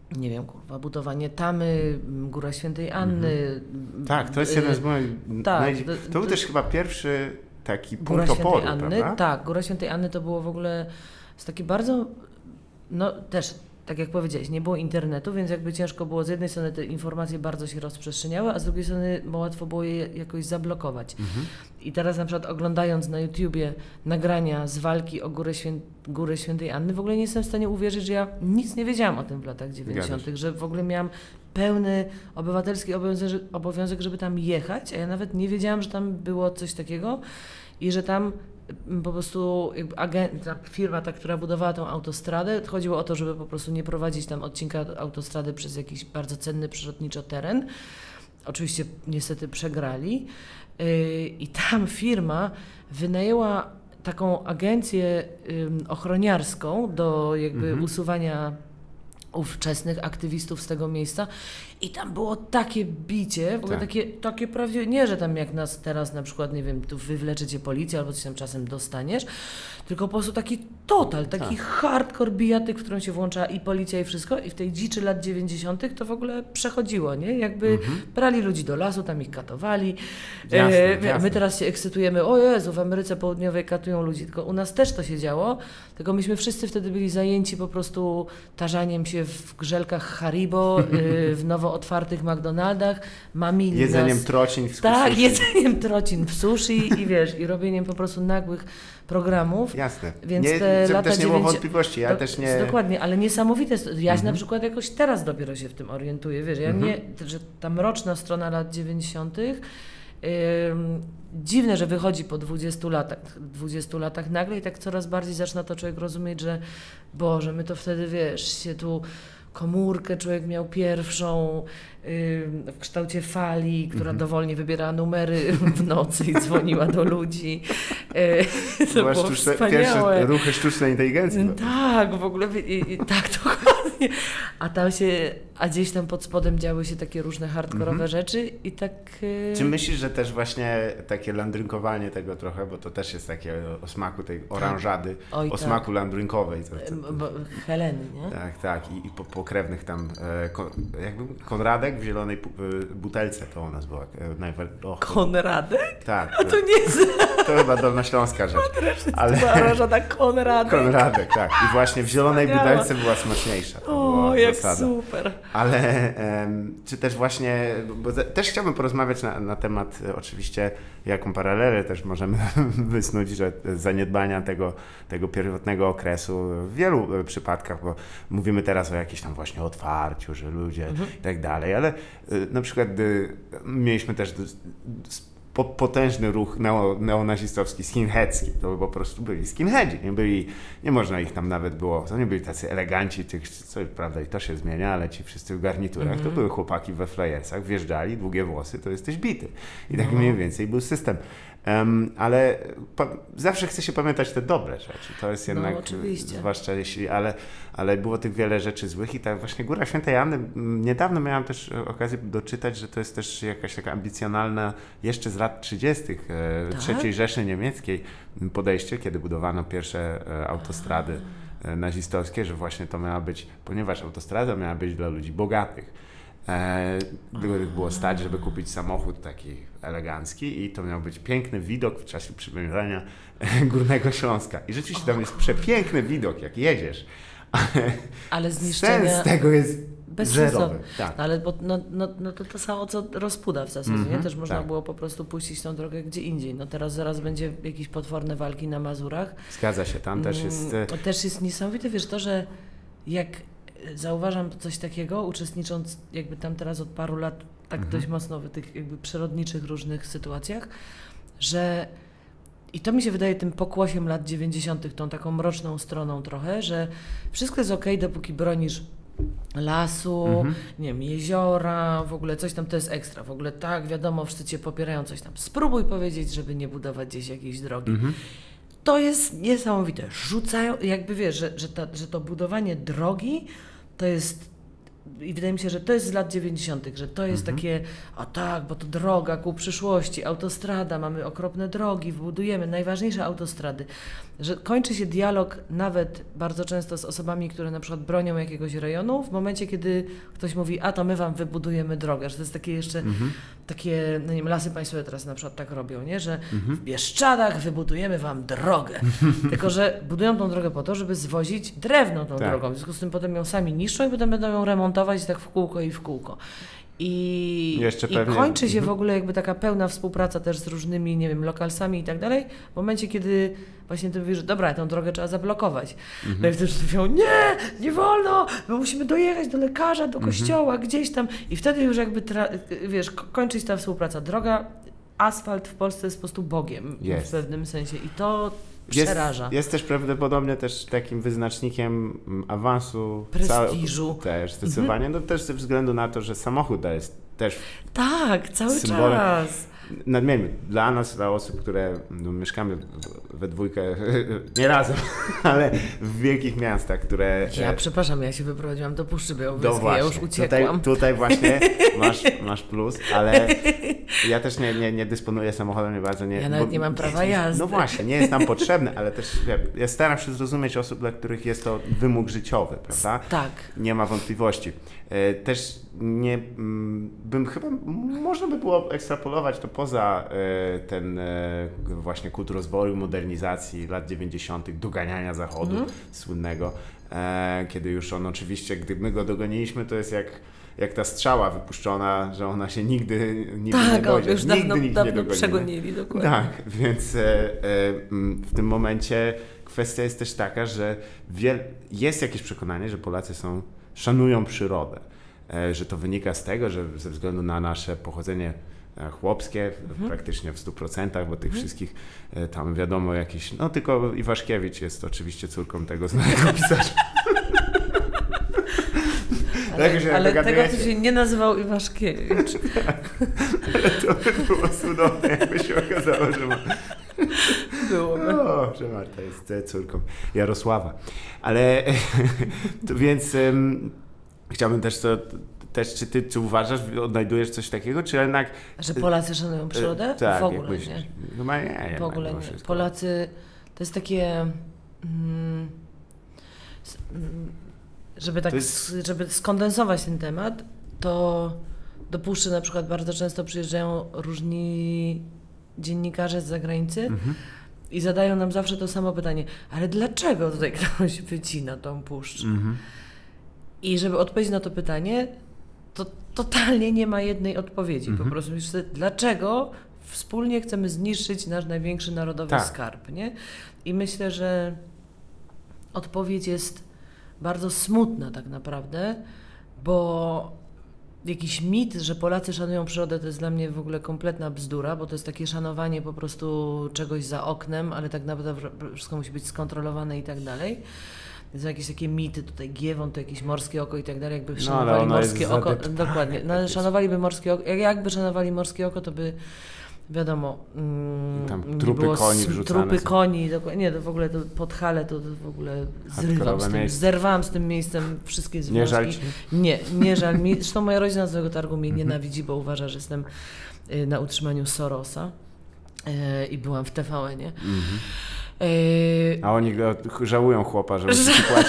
nie wiem, kurwa, budowanie Tamy, Góra Świętej Anny. Tak, to jest jeden z moich... Tak, to był też chyba pierwszy taki Góra punkt oporu, Świętej Anny, prawda? tak, Góra Świętej Anny to było w ogóle takie bardzo, no też, tak jak powiedziałeś, nie było internetu, więc jakby ciężko było, z jednej strony te informacje bardzo się rozprzestrzeniały, a z drugiej strony łatwo było je jakoś zablokować. I teraz na przykład oglądając na YouTubie nagrania z walki o Górę Świętej Anny, w ogóle nie jestem w stanie uwierzyć, że ja nic nie wiedziałam o tym w latach 90., że w ogóle miałam pełny obywatelski obowiązek, żeby tam jechać, a ja nawet nie wiedziałam, że tam było coś takiego i że tam po prostu ta firma, która budowała tą autostradę, chodziło o to, żeby po prostu nie prowadzić tam odcinka autostrady przez jakiś bardzo cenny przyrodniczo teren. Oczywiście niestety przegrali i tam firma wynajęła taką agencję ochroniarską do jakby usuwania ówczesnych aktywistów z tego miejsca i tam było takie bicie, w ogóle takie prawdziwe, nie, że tam jak nas teraz na przykład, nie wiem, tu wywlecze cię policja albo coś tam czasem dostaniesz, tylko po prostu taki taki hardcore bijatyk, w którym się włącza i policja i wszystko i w tej dziczy lat 90. to w ogóle przechodziło, nie? Jakby brali ludzi do lasu, tam ich katowali. Jasne. My teraz się ekscytujemy, o Jezu, w Ameryce Południowej katują ludzi, tylko u nas też to się działo, tylko myśmy wszyscy wtedy byli zajęci po prostu tarzaniem się w grzelkach Haribo, w nowo otwartych McDonaldach, mamili jedzeniem nas, trocin w tak, sushi. jedzeniem trocin w sushi i wiesz, i robieniem po prostu nagłych programów. Jasne. Więc nie, te lata też nie było wątpliwości, ja też nie... Dokładnie, ale niesamowite. Ja na przykład jakoś teraz dopiero się w tym orientuję, wiesz, ja nie, że ta mroczna strona lat 90. Dziwne, że wychodzi po 20 latach nagle i tak coraz bardziej zaczyna to człowiek rozumieć, że Boże, my to wtedy, wiesz, się tu komórkę człowiek miał pierwszą w kształcie fali, która dowolnie wybierała numery w nocy i dzwoniła do ludzi. To było wspaniałe. Pierwsze ruchy sztucznej inteligencji. Tak, w ogóle tak dokładnie. A gdzieś tam pod spodem działy się takie różne hardkorowe rzeczy i tak... Czy myślisz, że też właśnie takie landrynkowanie tego trochę, bo to też jest takie o smaku tej oranżady, smaku landrynkowej. Heleny, nie? Tak. I pokrewnych tam, jakby Konradek w zielonej butelce to u nas była. Konradek? Tak. A to nie jest... To chyba dolnośląska rzecz. Ale oranżada Konradek. Konradek, tak. I właśnie w zielonej butelce była smaczniejsza. O, jak zasada. Super. Ale czy też właśnie, bo też chciałbym porozmawiać na temat oczywiście, jaką paralelę też możemy wysnuć, że zaniedbania tego pierwotnego okresu w wielu przypadkach, bo mówimy teraz o jakimś tam właśnie otwarciu, że ludzie i tak dalej, ale na przykład mieliśmy też potężny ruch neonazistowski, skinheadzki. To po prostu byli skinheadzi. Nie można ich tam nawet było, to nie byli tacy eleganci, co prawda i to się zmienia, ale ci wszyscy w garniturach, to były chłopaki we flajersach, wjeżdżali, długie włosy, to jesteś bity. I tak mniej więcej był system. Ale zawsze chce się pamiętać te dobre rzeczy. To jest jednak, zwłaszcza jeśli, ale było tych wiele rzeczy złych i tak właśnie Góra Świętej Anny, niedawno miałem też okazję doczytać, że to jest też jakaś taka ambicjonalna, jeszcze z lat 30. III Rzeszy Niemieckiej podejście, kiedy budowano pierwsze autostrady nazistowskie, że właśnie to miała być, ponieważ autostrada miała być dla ludzi bogatych, których było stać, żeby kupić samochód taki elegancki i to miał być piękny widok w czasie przemierzania Górnego Śląska. I rzeczywiście tam jest przepiękny widok, jak jedziesz. Ale zniszczenia... Sens tego jest zerowy. Tak. Ale to samo co Rozpuda w zasadzie, nie? Też można było po prostu puścić tą drogę gdzie indziej. No teraz zaraz będzie jakieś potworne walki na Mazurach. Zgadza się, tam też jest... Też jest niesamowite, wiesz, to, że jak zauważam coś takiego, uczestnicząc jakby tam teraz od paru lat tak dość mocno w tych jakby przyrodniczych różnych sytuacjach, że i to mi się wydaje tym pokłosiem lat 90., tą taką mroczną stroną trochę, że wszystko jest okej, dopóki bronisz lasu, nie wiem, jeziora, w ogóle coś tam to jest ekstra, w ogóle tak, wiadomo, wszyscy cię popierają, coś tam. Spróbuj powiedzieć, żeby nie budować gdzieś jakiejś drogi. To jest niesamowite. Rzucają, jakby wiesz, że to budowanie drogi to jest i wydaje mi się, że to jest z lat 90., że to jest takie, a tak, bo to droga ku przyszłości, autostrada, mamy okropne drogi, wybudujemy najważniejsze autostrady, że kończy się dialog nawet bardzo często z osobami, które na przykład bronią jakiegoś rejonu, w momencie, kiedy ktoś mówi, a to my wam wybudujemy drogę, że to jest takie jeszcze, takie, no nie wiem, Lasy Państwowe teraz na przykład tak robią, nie, że w Bieszczadach wybudujemy wam drogę, tylko że budują tą drogę po to, żeby zwozić drewno tą drogą, w związku z tym potem ją sami niszczą i potem będą ją remontować tak w kółko i w kółko. I kończy się w ogóle jakby taka pełna współpraca też z różnymi, nie wiem, lokalsami i tak dalej, w momencie, kiedy właśnie ty mówisz, że dobra, tę drogę trzeba zablokować. No i wtedy mówią, nie wolno, my musimy dojechać do lekarza, do kościoła, gdzieś tam. I wtedy już jakby, wiesz, kończy się ta współpraca. Droga, asfalt w Polsce jest po prostu Bogiem w pewnym sensie i to przeraża. Jest też prawdopodobnie też takim wyznacznikiem awansu. Prestiżu. Też zdecydowanie. No też ze względu na to, że samochód jest też tak, cały symbolem. Czas. Nadmiernie. Dla nas, dla osób, które mieszkamy we dwójkę, nie razem, ale w wielkich miastach, które... Przepraszam, ja się wyprowadziłam do Puszczy Białowieskiej, ja już uciekłam. Tutaj właśnie masz plus, ale ja też nie dysponuję samochodem, nie bardzo nie... Ja nawet nie mam prawa jazdy. No właśnie, nie jest nam potrzebne, ale też ja staram się zrozumieć osób, dla których jest to wymóg życiowy, prawda? Tak. Nie ma wątpliwości. Też nie bym chyba, można by było ekstrapolować to poza ten właśnie kult rozwoju, modernizacji lat 90., doganiania Zachodu słynnego, kiedy już on oczywiście, gdy my go dogoniliśmy, to jest jak ta strzała wypuszczona, że ona się nigdy nie dojdzie. Już dawno przegonili, dokładnie. Tak, więc w tym momencie kwestia jest też taka, że jest jakieś przekonanie, że Polacy szanują przyrodę, że to wynika z tego, że ze względu na nasze pochodzenie chłopskie, praktycznie w 100%, bo tych wszystkich tam wiadomo jakieś, no tylko Iwaszkiewicz jest oczywiście córką tego znanego pisarza. Ale tego, co się nie nazywał Iwaszkiewicz. Tak, ale to by było cudowne, jakby się okazało, że ma... Byłoby. Że Marta jest córką Jarosława. Ale więc chciałbym też czy ty uważasz, odnajdujesz coś takiego, czy jednak... Że Polacy szanują przyrodę? Tak, w ogóle nie. No nie. W ogóle nie. Polacy to jest takie... Żeby skondensować ten temat, to do Puszczy na przykład bardzo często przyjeżdżają różni dziennikarze z zagranicy i zadają nam zawsze to samo pytanie, ale dlaczego tutaj ktoś wycina tą puszczę? I żeby odpowiedzieć na to pytanie, to totalnie nie ma jednej odpowiedzi. Po prostu dlaczego wspólnie chcemy zniszczyć nasz największy narodowy skarb, nie? I myślę, że odpowiedź jest bardzo smutna tak naprawdę, bo jakiś mit, że Polacy szanują przyrodę, to jest dla mnie w ogóle kompletna bzdura, bo to jest takie szanowanie po prostu czegoś za oknem, ale tak naprawdę wszystko musi być skontrolowane i tak dalej. Są jakieś takie mity, tutaj Giewon, to jakieś morskie oko i tak dalej, jakby szanowali morskie oko, dokładnie, no ale szanowaliby morskie oko, jakby szanowali morskie oko, to by wiadomo, tam trupy koni wrzucane. Trupy koni, nie, to w ogóle to Podhale, to w ogóle zerwałam z tym miejscem wszystkie związki. Nie żal ci? Nie żal mi. Zresztą moja rodzina z tego targu mnie nienawidzi, bo uważa, że jestem na utrzymaniu Sorosa i byłam w TVN-ie. A oni żałują chłopa, że musi płacić.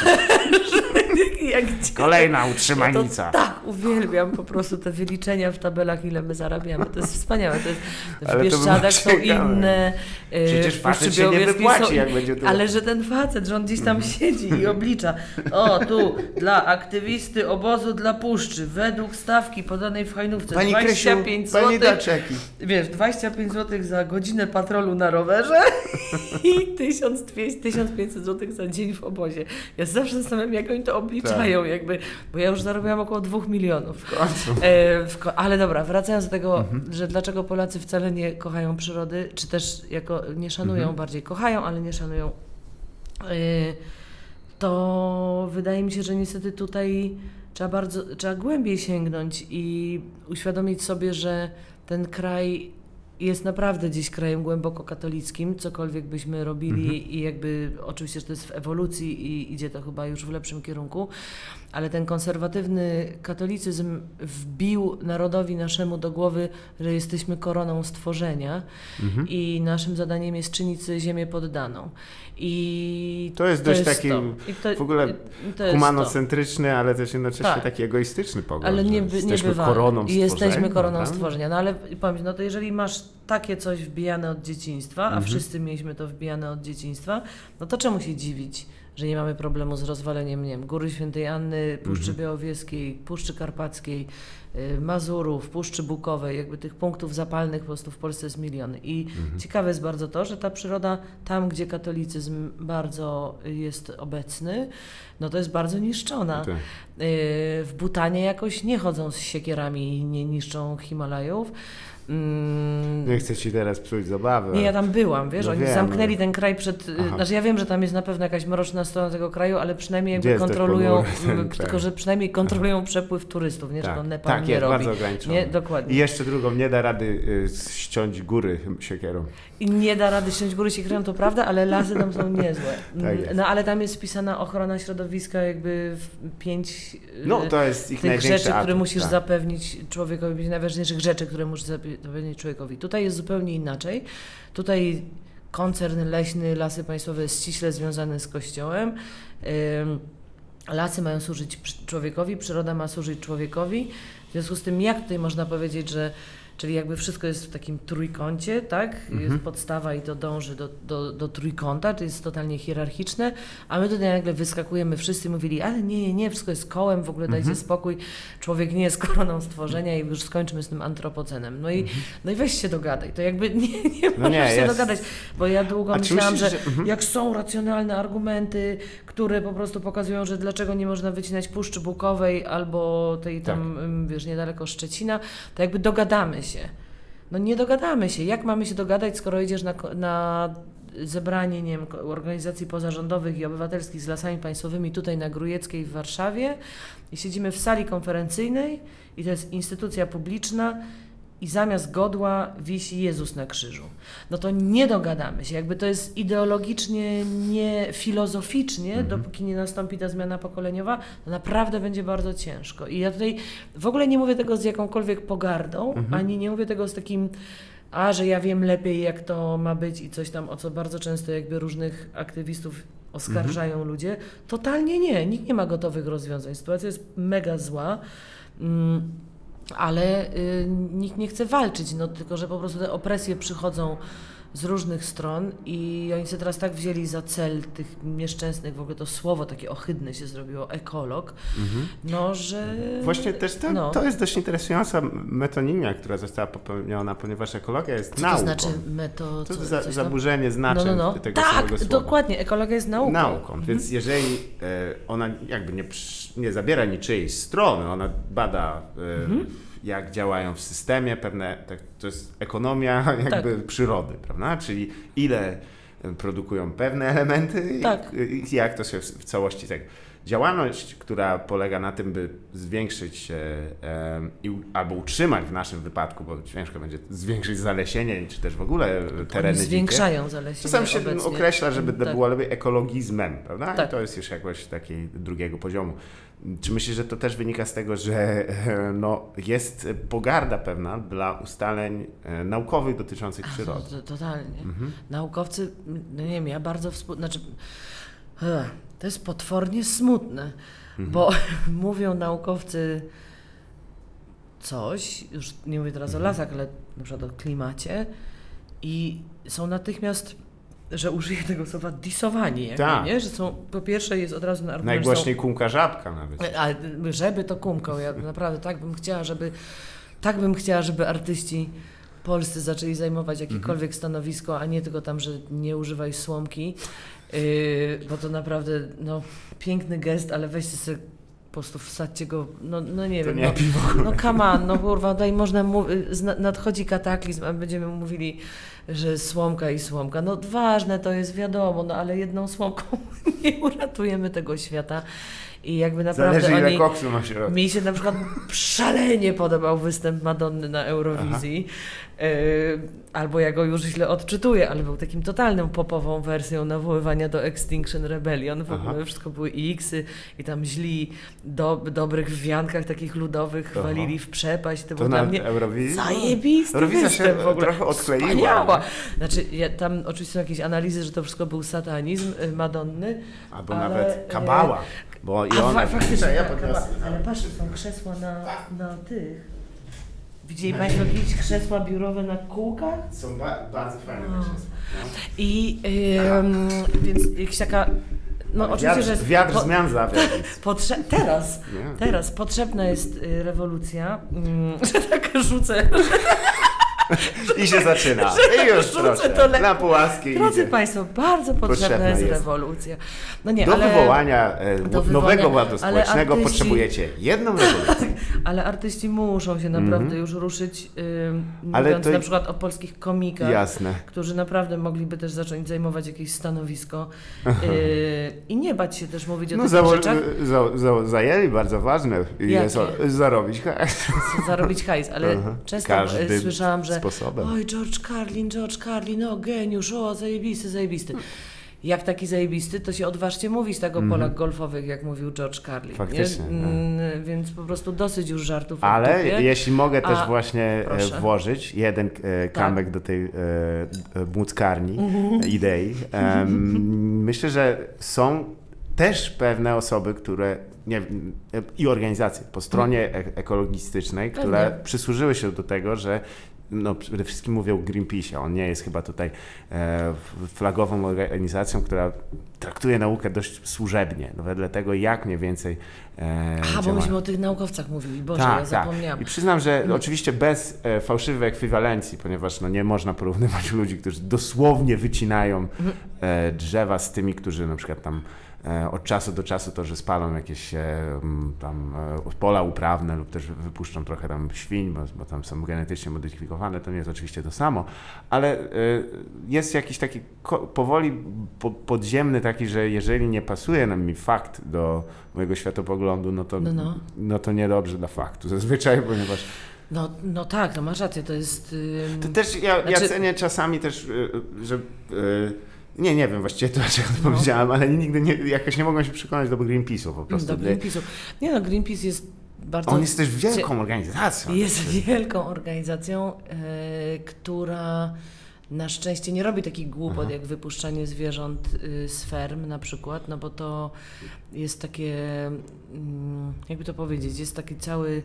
Kolejna utrzymanica. Tak, uwielbiam po prostu te wyliczenia w tabelach, ile my zarabiamy. To jest wspaniałe. W Bieszczadach są inne. Przecież facet się nie wypłaci, jak będzie to. Ale że ten facet, że on gdzieś tam siedzi i oblicza. O, tu dla aktywisty obozu dla Puszczy, według stawki podanej w hajnówce, Pani 25 zł. Pani Daczeki. Wiesz, 25 zł za godzinę patrolu na rowerze i 1500 zł za dzień w obozie. Ja zawsze zastanawiam, jak oni to obliczają, jakby, bo ja już zarobiłam około 2 milionów. W końcu. Ale dobra, wracając do tego, że dlaczego Polacy wcale nie kochają przyrody, czy też nie szanują, bardziej kochają, ale nie szanują, to wydaje mi się, że niestety tutaj trzeba głębiej sięgnąć i uświadomić sobie, że ten kraj jest naprawdę dziś krajem głęboko katolickim, cokolwiek byśmy robili i jakby oczywiście, że to jest w ewolucji i idzie to chyba już w lepszym kierunku, ale ten konserwatywny katolicyzm wbił narodowi naszemu do głowy, że jesteśmy koroną stworzenia i naszym zadaniem jest czynić sobie ziemię poddaną. I to jest dość taki w ogóle humanocentryczny, ale też jednocześnie taki egoistyczny pogląd. Ale nie bywa. Koroną stworzenia. Jesteśmy koroną stworzenia. No ale powiem, no to jeżeli masz takie coś wbijane od dzieciństwa, a wszyscy mieliśmy to wbijane od dzieciństwa, no to czemu się dziwić, że nie mamy problemu z rozwaleniem, nie wiem, Góry Świętej Anny, Puszczy Białowieskiej, Puszczy Karpackiej, Mazurów, Puszczy Bukowej, jakby tych punktów zapalnych po prostu w Polsce jest miliony. I ciekawe jest bardzo to, że ta przyroda tam, gdzie katolicyzm bardzo jest obecny, no to jest bardzo niszczona. Okay. W Butanie jakoś nie chodzą z siekierami i nie niszczą Himalajów. Nie chcę ci teraz psuć zabawy. Nie, ja tam byłam, wiesz, oni zamknęli ten kraj przed... Znaczy ja wiem, że tam jest na pewno jakaś mroczna strona tego kraju, ale przynajmniej jakby kontrolują, tylko że przynajmniej kontrolują przepływ turystów, nie? Czego Nepal nie robi. Bardzo ograniczone. Nie? Dokładnie. I jeszcze drugą, nie da rady ściąć góry siekierą. I nie da rady ściąć góry siekierą, to prawda, ale lasy tam są niezłe. No ale tam jest wpisana ochrona środowiska jakby w 5 to jest ich tych rzeczy, które atut, musisz zapewnić człowiekowi, najważniejszych rzeczy, które musisz zapewnić człowiekowi. Tutaj jest zupełnie inaczej. Tutaj koncern leśny, Lasy Państwowe jest ściśle związany z Kościołem. Lasy mają służyć człowiekowi, przyroda ma służyć człowiekowi. W związku z tym, jak tutaj można powiedzieć, że czyli jakby wszystko jest w takim trójkącie, tak? Jest podstawa i to dąży do trójkąta, czyli jest totalnie hierarchiczne, a my tutaj nagle wyskakujemy wszyscy i mówili, ale nie, wszystko jest kołem, w ogóle dajcie spokój, człowiek nie jest koroną stworzenia i już skończmy z tym antropocenem. No i weź się dogadaj, to jakby nie możesz się dogadać, bo ja długo myślałam, że jak są racjonalne argumenty, które po prostu pokazują, że dlaczego nie można wycinać Puszczy Bukowej albo tej tam, wiesz, niedaleko Szczecina, to jakby dogadamy się. No nie dogadamy się. Jak mamy się dogadać, skoro idziesz na zebranie, nie wiem, organizacji pozarządowych i obywatelskich z Lasami Państwowymi tutaj na Grójeckiej w Warszawie i siedzimy w sali konferencyjnej i to jest instytucja publiczna i zamiast godła wisi Jezus na krzyżu. No to nie dogadamy się. Jakby to jest ideologicznie, nie filozoficznie, dopóki nie nastąpi ta zmiana pokoleniowa, to naprawdę będzie bardzo ciężko. I ja tutaj w ogóle nie mówię tego z jakąkolwiek pogardą, ani nie mówię tego z takim, że ja wiem lepiej, jak to ma być i coś tam, o co bardzo często jakby różnych aktywistów oskarżają ludzie. Totalnie nie. Nikt nie ma gotowych rozwiązań. Sytuacja jest mega zła. Ale nikt nie chce walczyć, no tylko że po prostu te opresje przychodzą z różnych stron i oni sobie teraz tak wzięli za cel tych nieszczęsnych, w ogóle to słowo takie ohydne się zrobiło, ekolog, no że... Właśnie też to jest dość interesująca metonimia, która została popełniona, ponieważ ekologia jest nauką. To znaczy to zaburzenie znaczeń tego samego słowa. Tak, dokładnie, ekologia jest nauką. Więc jeżeli ona jakby nie zabiera niczyjej strony, ona bada jak działają w systemie, to jest ekonomia jakby przyrody, prawda? Czyli ile produkują pewne elementy i jak to się w całości Działalność, która polega na tym, by zwiększyć albo utrzymać w naszym wypadku, bo ciężko będzie zwiększyć zalesienie, czy też w ogóle tereny dzikie. Zwiększają zalesienie. Czasem się określa, żeby to było lepiej ekologizmem, prawda? I to jest już jakoś takiej drugiego poziomu. Czy myślisz, że to też wynika z tego, że jest pogarda pewna dla ustaleń naukowych dotyczących przyrody? Totalnie. Naukowcy, no nie wiem, ja bardzo to jest potwornie smutne, bo mówią naukowcy coś, już nie mówię teraz o lasach, ale na przykład o klimacie i są natychmiast, że użyję tego słowa, disowani, nie? Że są, po pierwsze jest od razu argument, najgłośniej kumka żabka nawet. Żeby to kumkał, ja naprawdę tak bym chciała, żeby artyści polscy zaczęli zajmować jakiekolwiek stanowisko, a nie tylko tam, że nie używaj słomki, bo to naprawdę piękny gest, ale weźcie sobie po prostu wsadźcie go, nie wiem, come on, kurwa, nadchodzi kataklizm, a będziemy mówili, że słomka i słomka, ważne to jest, wiadomo, ale jedną słomką nie uratujemy tego świata. I jakby naprawdę Zależy, ile oni... koksu ma w środku. Mi się na przykład szalenie podobał występ Madonny na Eurowizji. Albo ja go już źle odczytuję, ale był takim totalną popową wersją nawoływania do Extinction Rebellion. W ogóle wszystko były X-y i tam źli dobrych w wiankach takich ludowych walili w przepaść. To był dla mnie zajebisty Eurowizja występ się w ogóle. trochę odkleiła. Wspaniała. Znaczy, tam oczywiście są jakieś analizy, że to wszystko był satanizm Madonny. Albo nawet kabała. Bo faktycznie, ja ale patrz, są krzesła na tych. Widzieli Państwo jakieś krzesła biurowe na kółkach? Są bardzo fajne krzesła. No. I więc jakaś taka... No oczywiście, że jest... Wiatr zmian zawiatr. Teraz potrzebna jest rewolucja, że tak rzucę... I się zaczyna. I już proszę, na pułaski Drodzy idzie. Państwo, bardzo potrzebna jest rewolucja. No nie, do wywołania nowego ładu społecznego potrzebujecie jedną rewolucję. Ale artyści muszą się naprawdę już ruszyć, mówiąc na przykład o polskich komikach, którzy naprawdę mogliby też zacząć zajmować jakieś stanowisko i nie bać się też mówić o tych rzeczach. Zajęli bardzo ważne jest zarobić hajs. Zarobić hajs, ale często słyszałam, że sposobem. Oj, George Carlin, o geniusz, o zajebisty. Jak taki zajebisty, to się odważcie mówić tak o polach golfowych, jak mówił George Carlin. Faktycznie. Więc po prostu dosyć już żartów. Ale jeśli mogę też właśnie włożyć jeden kamyk do tej młódzkarni idei. Myślę, że są też pewne osoby, które i organizacje po stronie ekologistycznej, które przysłużyły się do tego, że przede wszystkim mówię o Greenpeace'ie. On nie jest chyba tutaj flagową organizacją, która traktuje naukę dość służebnie, wedle tego, jak mniej więcej bo myśmy o tych naukowcach mówili. Boże, ja zapomniałam. I przyznam, że oczywiście bez fałszywej ekwiwalencji, ponieważ nie można porównywać ludzi, którzy dosłownie wycinają drzewa z tymi, którzy na przykład tam od czasu do czasu to, że spalą jakieś pola uprawne lub też wypuszczą trochę tam świń, bo tam są genetycznie modyfikowane, to nie jest oczywiście to samo, ale jest jakiś taki powoli podziemny taki, że jeżeli nie pasuje nam mi fakt do mojego światopoglądu, no to niedobrze dla faktu zazwyczaj, ponieważ No tak, masz rację, to jest... To też ja cenię czasami też, że... Nie wiem właściwie to, dlaczego to powiedziałem, ale nigdy jakoś nie mogłem się przekonać do Greenpeace'u po prostu. Do Greenpeace'u. Greenpeace jest bardzo... On jest też wielką organizacją. Jest wielką organizacją, która na szczęście nie robi takich głupot, jak wypuszczanie zwierząt z ferm na przykład, no bo to jest takie, jakby to powiedzieć, jest taki cały,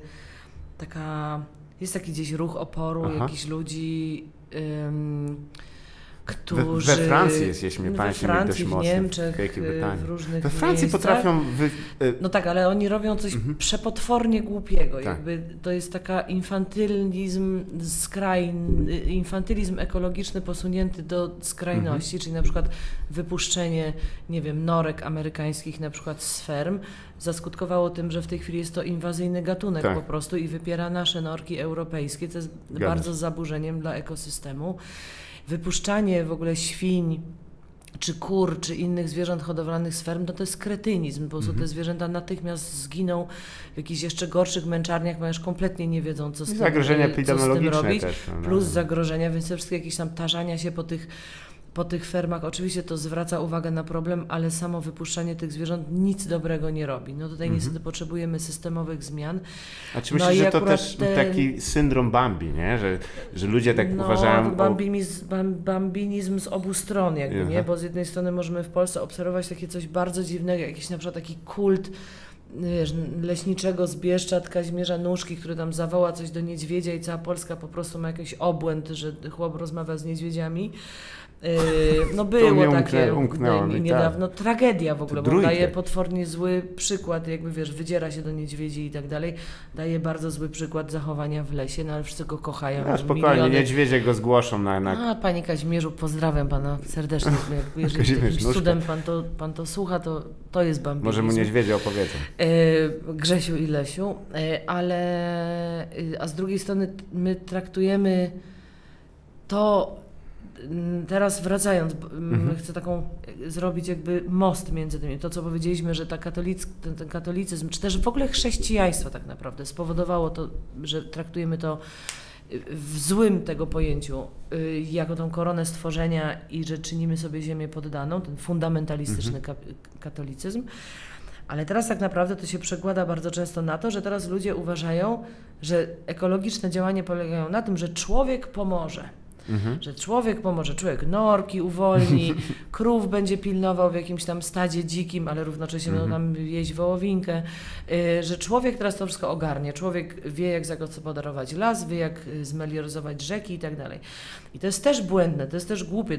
jest taki gdzieś ruch oporu jakichś ludzi, którzy... We Francji jest, jeśli mnie pamięć dość mocno. W Niemczech, w różnych We Francji miejscach. potrafią... No tak, ale oni robią coś przepotwornie głupiego. Jakby to jest taka infantylizm ekologiczny posunięty do skrajności, czyli na przykład wypuszczenie, nie wiem, norek amerykańskich na przykład z ferm zaskutkowało tym, że w tej chwili jest to inwazyjny gatunek po prostu i wypiera nasze norki europejskie, co jest bardzo zaburzeniem dla ekosystemu. Wypuszczanie w ogóle świń, czy kur, czy innych zwierząt hodowlanych z ferm, to jest kretynizm. Po prostu te zwierzęta natychmiast zginą w jakichś jeszcze gorszych męczarniach, ponieważ kompletnie nie wiedzą, co z tym robić. Też, plus zagrożenia, więc te wszystkie jakieś tam tarzania się po tych fermach, oczywiście to zwraca uwagę na problem, ale samo wypuszczanie tych zwierząt nic dobrego nie robi. No tutaj niestety potrzebujemy systemowych zmian. A czy myślisz, że to też taki syndrom Bambi, nie? Że ludzie tak uważają... Bambinizm z obu stron jakby, nie? Bo z jednej strony możemy w Polsce obserwować takie coś bardzo dziwnego, jakiś na przykład taki kult leśniczego zbieszcza Kazimierza Nóżki, który tam zawoła coś do niedźwiedzia i cała Polska po prostu ma jakiś obłęd, że chłop rozmawia z niedźwiedziami. No było takie niedawno. Tragedia w ogóle, bo daje potwornie zły przykład, jakby wiesz, wydziera się do niedźwiedzi i tak dalej. Daje bardzo zły przykład zachowania w lesie, no ale wszyscy go kochają. Spokojnie, niedźwiedzie go zgłoszą na... Panie Kazimierzu, pozdrawiam pana serdecznie. Jeżeli jakimś cudem pan to słucha, to jest bambinizm. Może mu niedźwiedzie opowiedzą. Grzesiu i Lesiu, a z drugiej strony my traktujemy to teraz wracając, chcę taką zrobić jakby most między tymi. To, co powiedzieliśmy, że ten katolicyzm, czy też w ogóle chrześcijaństwo tak naprawdę spowodowało to, że traktujemy to w złym tego pojęciu, jako tą koronę stworzenia i że czynimy sobie ziemię poddaną, ten fundamentalistyczny katolicyzm. Ale teraz tak naprawdę to się przekłada bardzo często na to, że teraz ludzie uważają, że ekologiczne działania polegają na tym, że człowiek pomoże. Że człowiek pomoże, człowiek norki uwolni, krów będzie pilnował w jakimś tam stadzie dzikim, ale równocześnie będą tam jeść wołowinkę, że człowiek teraz to wszystko ogarnie, człowiek wie, jak zagospodarować las, wie, jak zmelioryzować rzeki i tak dalej. I to jest też błędne, to jest też głupie,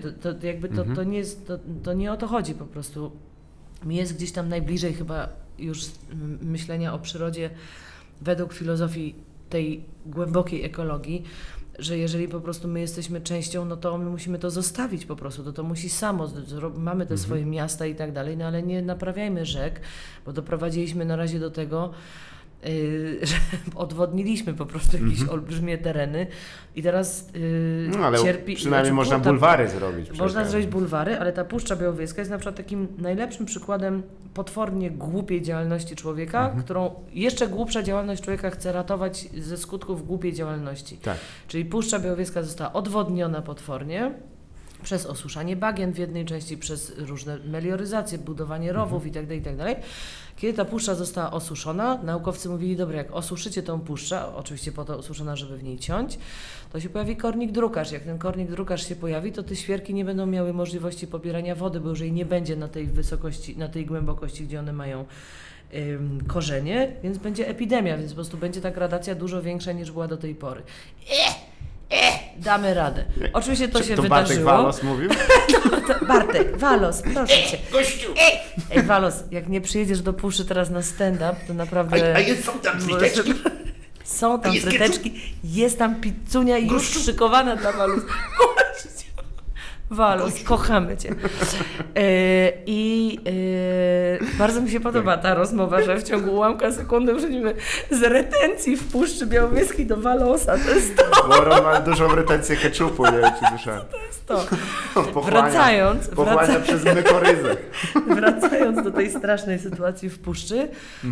to nie o to chodzi po prostu. Mi jest gdzieś tam najbliżej chyba już myślenia o przyrodzie według filozofii tej głębokiej ekologii, że jeżeli po prostu my jesteśmy częścią, no to my musimy to zostawić po prostu, to musi samo, mamy te swoje miasta i tak dalej, no ale nie naprawiajmy rzek, bo doprowadziliśmy na razie do tego, że odwodniliśmy po prostu jakieś olbrzymie tereny i teraz no, ale cierpi... przynajmniej można bulwary zrobić. Można zrobić bulwary, ale ta Puszcza Białowieska jest na przykład takim najlepszym przykładem potwornie głupiej działalności człowieka, którą jeszcze głupsza działalność człowieka chce ratować ze skutków głupiej działalności. Tak. Czyli Puszcza Białowieska została odwodniona potwornie przez osuszanie bagien w jednej części, przez różne melioryzacje, budowanie rowów itd. Kiedy ta puszcza została osuszona, naukowcy mówili, dobra, jak osuszycie tą puszczę, oczywiście po to osuszona, żeby w niej ciąć, to się pojawi kornik drukarz. Jak ten kornik drukarz się pojawi, to te świerki nie będą miały możliwości pobierania wody, bo już jej nie będzie na tej wysokości, na tej głębokości, gdzie one mają korzenie, więc będzie epidemia, więc po prostu będzie ta gradacja dużo większa niż była do tej pory. Damy radę. Oczywiście to się wydarzyło. Bartek Walos mówił? Bartek, Walos, proszę cię. Gościu! Ej, Walos, jak nie przyjedziesz do Puszy teraz na stand-up, to naprawdę... są tam fryteczki? Są tam fryteczki, jest tam pizzunia i już szykowana dla Walos. Walos, kochamy cię. Bardzo mi się podoba ta rozmowa, że w ciągu ułamka sekundy przechodzimy z retencji w Puszczy Białowieskiej do Walosa. To jest to. Bo ma dużą retencję keczupu, nie wiem, czy słyszałem. To jest to. Wracając przez mykoryzę. Wracając do tej strasznej sytuacji w Puszczy,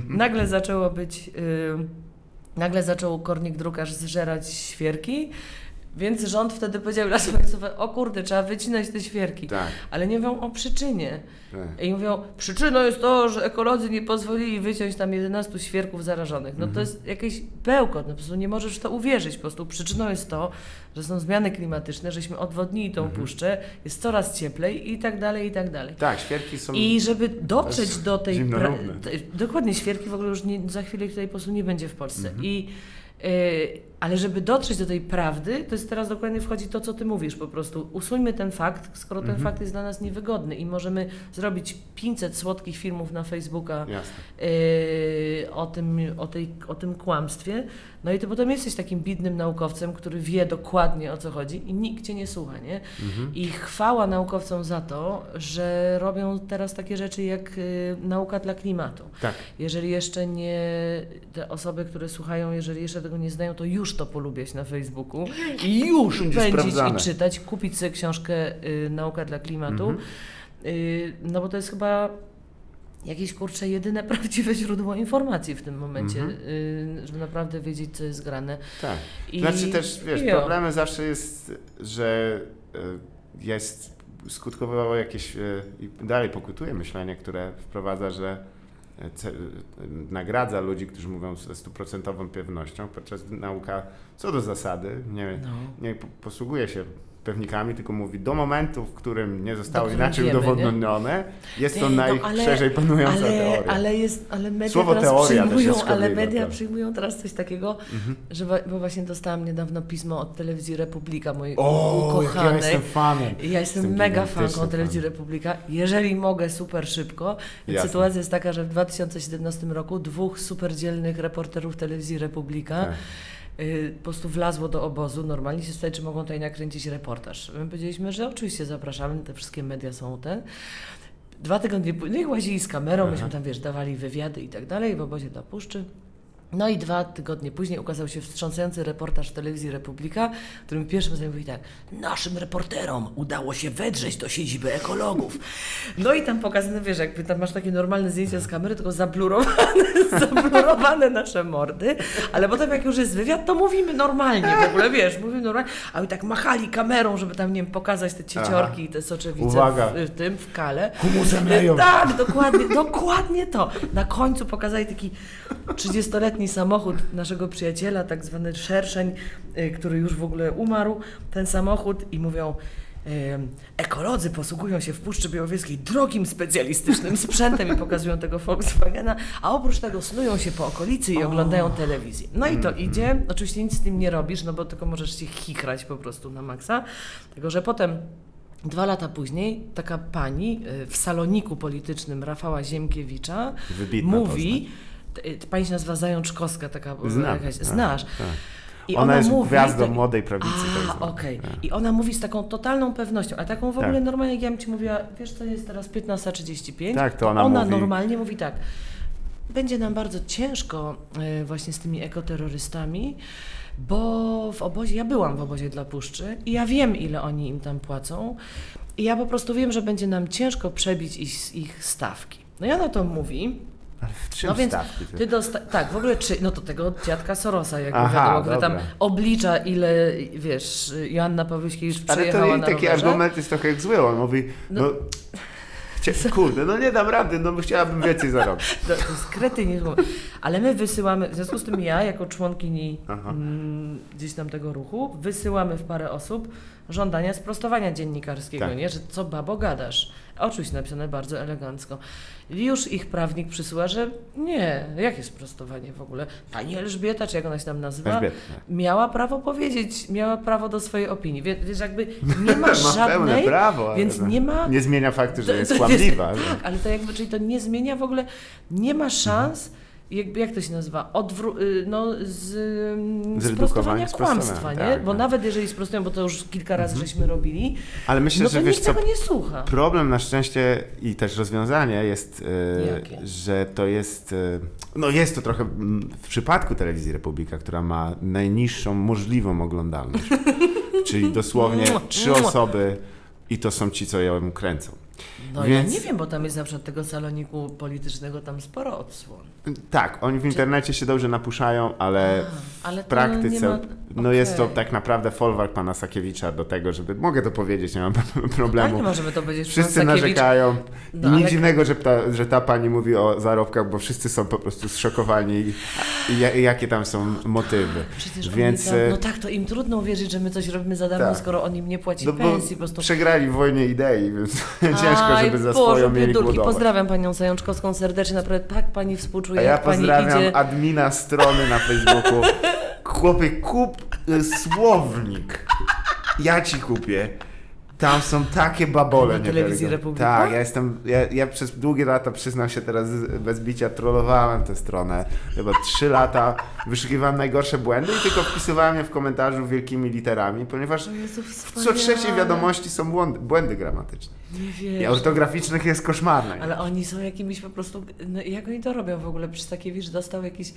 nagle zaczął kornik drukarz zżerać świerki. Więc rząd wtedy powiedział Lasy Państwowe, o kurde, trzeba wycinać te świerki. Tak. Ale nie mówią o przyczynie. Tak. I mówią, przyczyną jest to, że ekolodzy nie pozwolili wyciąć tam 11 świerków zarażonych. No to jest jakieś bełkot, no po prostu nie możesz w to uwierzyć. Po prostu przyczyną jest to, że są zmiany klimatyczne, żeśmy odwodnili tą puszczę, jest coraz cieplej i tak dalej, i tak dalej. Tak, świerki są... I żeby dotrzeć do tej... Dokładnie, świerki w ogóle już za chwilę tutaj po prostu nie będzie w Polsce. Ale żeby dotrzeć do tej prawdy, to jest teraz dokładnie wchodzi to, co ty mówisz po prostu. Usuńmy ten fakt, skoro ten fakt jest dla nas niewygodny i możemy zrobić 500 słodkich filmów na Facebooka o tym kłamstwie. No i ty potem jesteś takim bidnym naukowcem, który wie dokładnie, o co chodzi i nikt cię nie słucha, nie? I chwała naukowcom za to, że robią teraz takie rzeczy jak nauka dla klimatu. Tak. Jeżeli jeszcze nie, te osoby, które słuchają, jeżeli jeszcze tego nie znają, to już to polubiać na Facebooku i już pędzić i czytać, kupić sobie książkę Nauka dla klimatu, no bo to jest chyba jakieś, kurczę, jedyne prawdziwe źródło informacji w tym momencie, żeby naprawdę wiedzieć, co jest grane. Tak. Znaczy też, wiesz, problemem zawsze jest, że skutkowało jakieś, i dalej pokutuje myślenie, które wprowadza, że nagradza ludzi, którzy mówią ze 100% pewnością, podczas gdy nauka co do zasady nie posługuje się pewnikami, tylko mówi do momentu, w którym nie zostało inaczej udowodnione, jest to najszerzej panująca teoria. Ale media Słowo teraz teoria przyjmują teraz coś takiego, że bo właśnie dostałam niedawno pismo od Telewizji Republika, mojej ukochanej. Ja jestem fanem. Ja jestem mega fanką Telewizji Republika. Jeżeli mogę, super szybko. Sytuacja jest taka, że w 2017 roku 2 super dzielnych reporterów Telewizji Republika po prostu wlazło do obozu, normalnie się spytali, czy mogą tutaj nakręcić reportaż. My powiedzieliśmy, że oczywiście zapraszamy, te wszystkie media są 2 tygodnie później, no i łazili z kamerą, myśmy tam, dawali wywiady i tak dalej, w obozie dla Puszczy. No i 2 tygodnie później ukazał się wstrząsający reportaż w telewizji Republika, w którym pierwszym zdaniu mówi tak: naszym reporterom udało się wedrzeć do siedziby ekologów. No i tam pokazane, wiesz, jakby tam masz takie normalne zdjęcia z kamery, tylko zablurowane nasze mordy, ale potem jak już jest wywiad, to mówimy normalnie w ogóle, wiesz, mówimy normalnie, a oni tak machali kamerą, żeby tam, nie wiem, pokazać te cieciorki i te soczewice w kale. Humusem leją. Tak, dokładnie to. Na końcu pokazali taki 30-letni samochód naszego przyjaciela, tak zwany szerszeń, który już w ogóle umarł, ten samochód, i mówią: ekolodzy posługują się w Puszczy Białowieskiej drogim specjalistycznym sprzętem, i pokazują tego Volkswagena, a oprócz tego snują się po okolicy i oglądają telewizję. No i to idzie, oczywiście nic z tym nie robisz, no bo tylko możesz się chichrać po prostu na maksa, tylko że potem 2 lata później taka pani w saloniku politycznym Rafała Ziemkiewicza mówi, pani się nazywa Zajączkowska, taka jakaś, znasz. Tak. I ona jest mówi, gwiazdą młodej prawicy. Okej. I ona mówi z taką totalną pewnością, a taką w ogóle normalnie, jak ja bym ci mówiła, wiesz co jest teraz 15:35, tak, to ona mówi... normalnie mówi tak: będzie nam bardzo ciężko właśnie z tymi ekoterrorystami, bo w obozie, ja byłam w obozie dla Puszczy i ja wiem, ile oni im tam płacą, i ja po prostu wiem, że będzie nam ciężko przebić ich stawki. No i ona to mówi. Ale w czym więc stawki? ty tak, w ogóle no to tego dziadka Sorosa, jak wiadomo, który tam oblicza, ile, wiesz, Joanna Pawłyśka już przyjechała na rowerze. Ale to taki argument jest trochę jak zły, on mówi, kurde, no nie dam rady, no chciałabym więcej zarobić. To jest kretynizm. Ale my wysyłamy, w związku z tym ja, jako członkini gdzieś tam tego ruchu, wysyłamy w parę osób żądania sprostowania dziennikarskiego, nie? Że co babo gadasz? Oczywiście napisane bardzo elegancko. I już ich prawnik przysyła, że nie, jakie sprostowanie w ogóle? Pani Elżbieta, czy jak ona się tam nazywa, miała prawo powiedzieć, miała prawo do swojej opinii. Wiesz, jakby nie ma żadnej... pełne prawo, więc nie ma... Nie zmienia faktu, że jest kłamliwa. Tak, ale to jakby, czyli to nie zmienia w ogóle, nie ma szans... Jakby, jak to się nazywa? Sprostowania kłamstwa, nie? Tak, bo nawet jeżeli sprostują, bo to już kilka razy żeśmy robili, ale myślę, że wiesz co, nie słucha. Problem na szczęście i też rozwiązanie jest, że to jest, jest to trochę w przypadku Telewizji Republika, która ma najniższą możliwą oglądalność, czyli dosłownie 3 osoby i to są ci, co ją kręcą. No więc... ja nie wiem, bo tam jest na przykład tego saloniku politycznego tam sporo odsłon. Tak, oni w internecie się dobrze napuszają, ale w praktyce jest to tak naprawdę folwark pana Sakiewicza do tego, żeby... Mogę to powiedzieć, nie mam problemu. Nie możemy to powiedzieć. Wszyscy narzekają. Nic dziwnego, że ta pani mówi o zarobkach, bo wszyscy są po prostu zszokowani i jakie tam są motywy. Przecież no tak, to im trudno uwierzyć, że my coś robimy za darmo, skoro on im nie płaci pensji. Po prostu... Przegrali w wojnie idei, więc ciężko, żeby za swoją mieli głodować. Pozdrawiam panią Zajączkowską serdecznie, naprawdę tak pani współczuję. A ja pozdrawiam admina strony na Facebooku. Chłopie, kup słownik. Ja ci kupię. Tam są takie babole. Na Telewizji Republika? Tak, ja przez długie lata, przyznam się teraz bez bicia, trollowałem tę stronę. Chyba 3 lata wyszukiwałem najgorsze błędy i tylko wpisywałem je w komentarzu wielkimi literami, ponieważ w co 3 wiadomości są błędy gramatyczne. Nie wiem. I ortograficznych jest koszmarne. Ale oni są jakimiś po prostu... No, jak oni to robią w ogóle? Przecież Sakiewicz dostał jakieś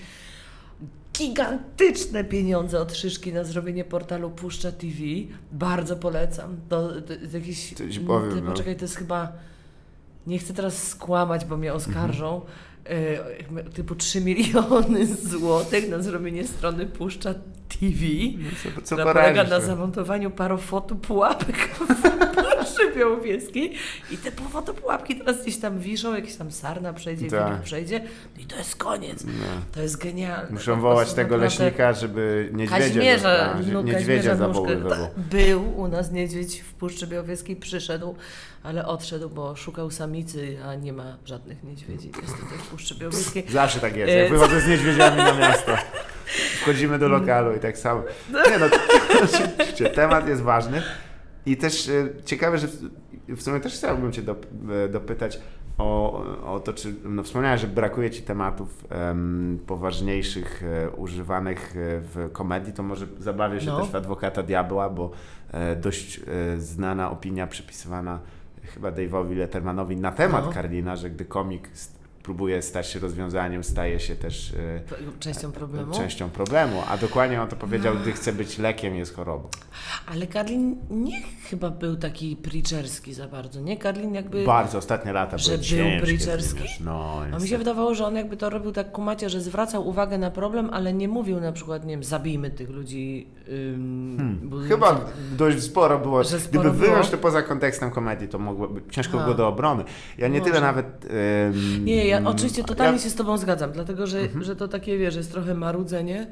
gigantyczne pieniądze od Szyszki na zrobienie portalu Puszcza TV. Bardzo polecam. To jakiś... Poczekaj, to jest chyba... Nie chcę teraz skłamać, bo mnie oskarżą. Typu 3 miliony złotych na zrobienie strony Puszcza TV, która polega na zamontowaniu parofotu pułapek w Puszczy Białowieskiej i te fotopułapki teraz gdzieś tam wiszą, jakiś tam sarna przejdzie, wilk przejdzie i to jest koniec. To jest genialne. Muszą wołać tego leśnika, żeby niedźwiedzia zawoływał. Był u nas niedźwiedź w Puszczy Białowieskiej, przyszedł, ale odszedł, bo szukał samicy, a nie ma żadnych niedźwiedzi niestety w Puszczy Białowieskiej. Zawsze tak jest, jak wychodzę z niedźwiedziami na miasto. Wchodzimy do lokalu i tak samo. Oczywiście, temat jest ważny i też ciekawe, że w sumie też chciałbym cię dopytać o to, czy wspomniałeś, że brakuje ci tematów poważniejszych, używanych w komedii, to może zabawię się też w Adwokata Diabła, bo dość znana opinia przypisywana chyba Dave'owi Lettermanowi na temat Karlina, że gdy komik próbuje stać się rozwiązaniem, staje się też częścią problemu. A dokładnie on to powiedział, gdy chce być lekiem, jest chorobą. Ale Karlin nie chyba był taki preacherski za bardzo, nie? Karlin jakby... Bardzo, ostatnie lata były ciężkie. Że był preacherski? A mi się wydawało, że on jakby to robił tak kumacie, że zwracał uwagę na problem, ale nie mówił na przykład, nie wiem, zabijmy tych ludzi. Chyba dość sporo było. Gdyby wyjąć to poza kontekstem komedii, to ciężko było do obrony. Ja nie tyle nawet... Nie, ja oczywiście totalnie się z tobą zgadzam, dlatego że to takie, wiesz, jest trochę marudzenie.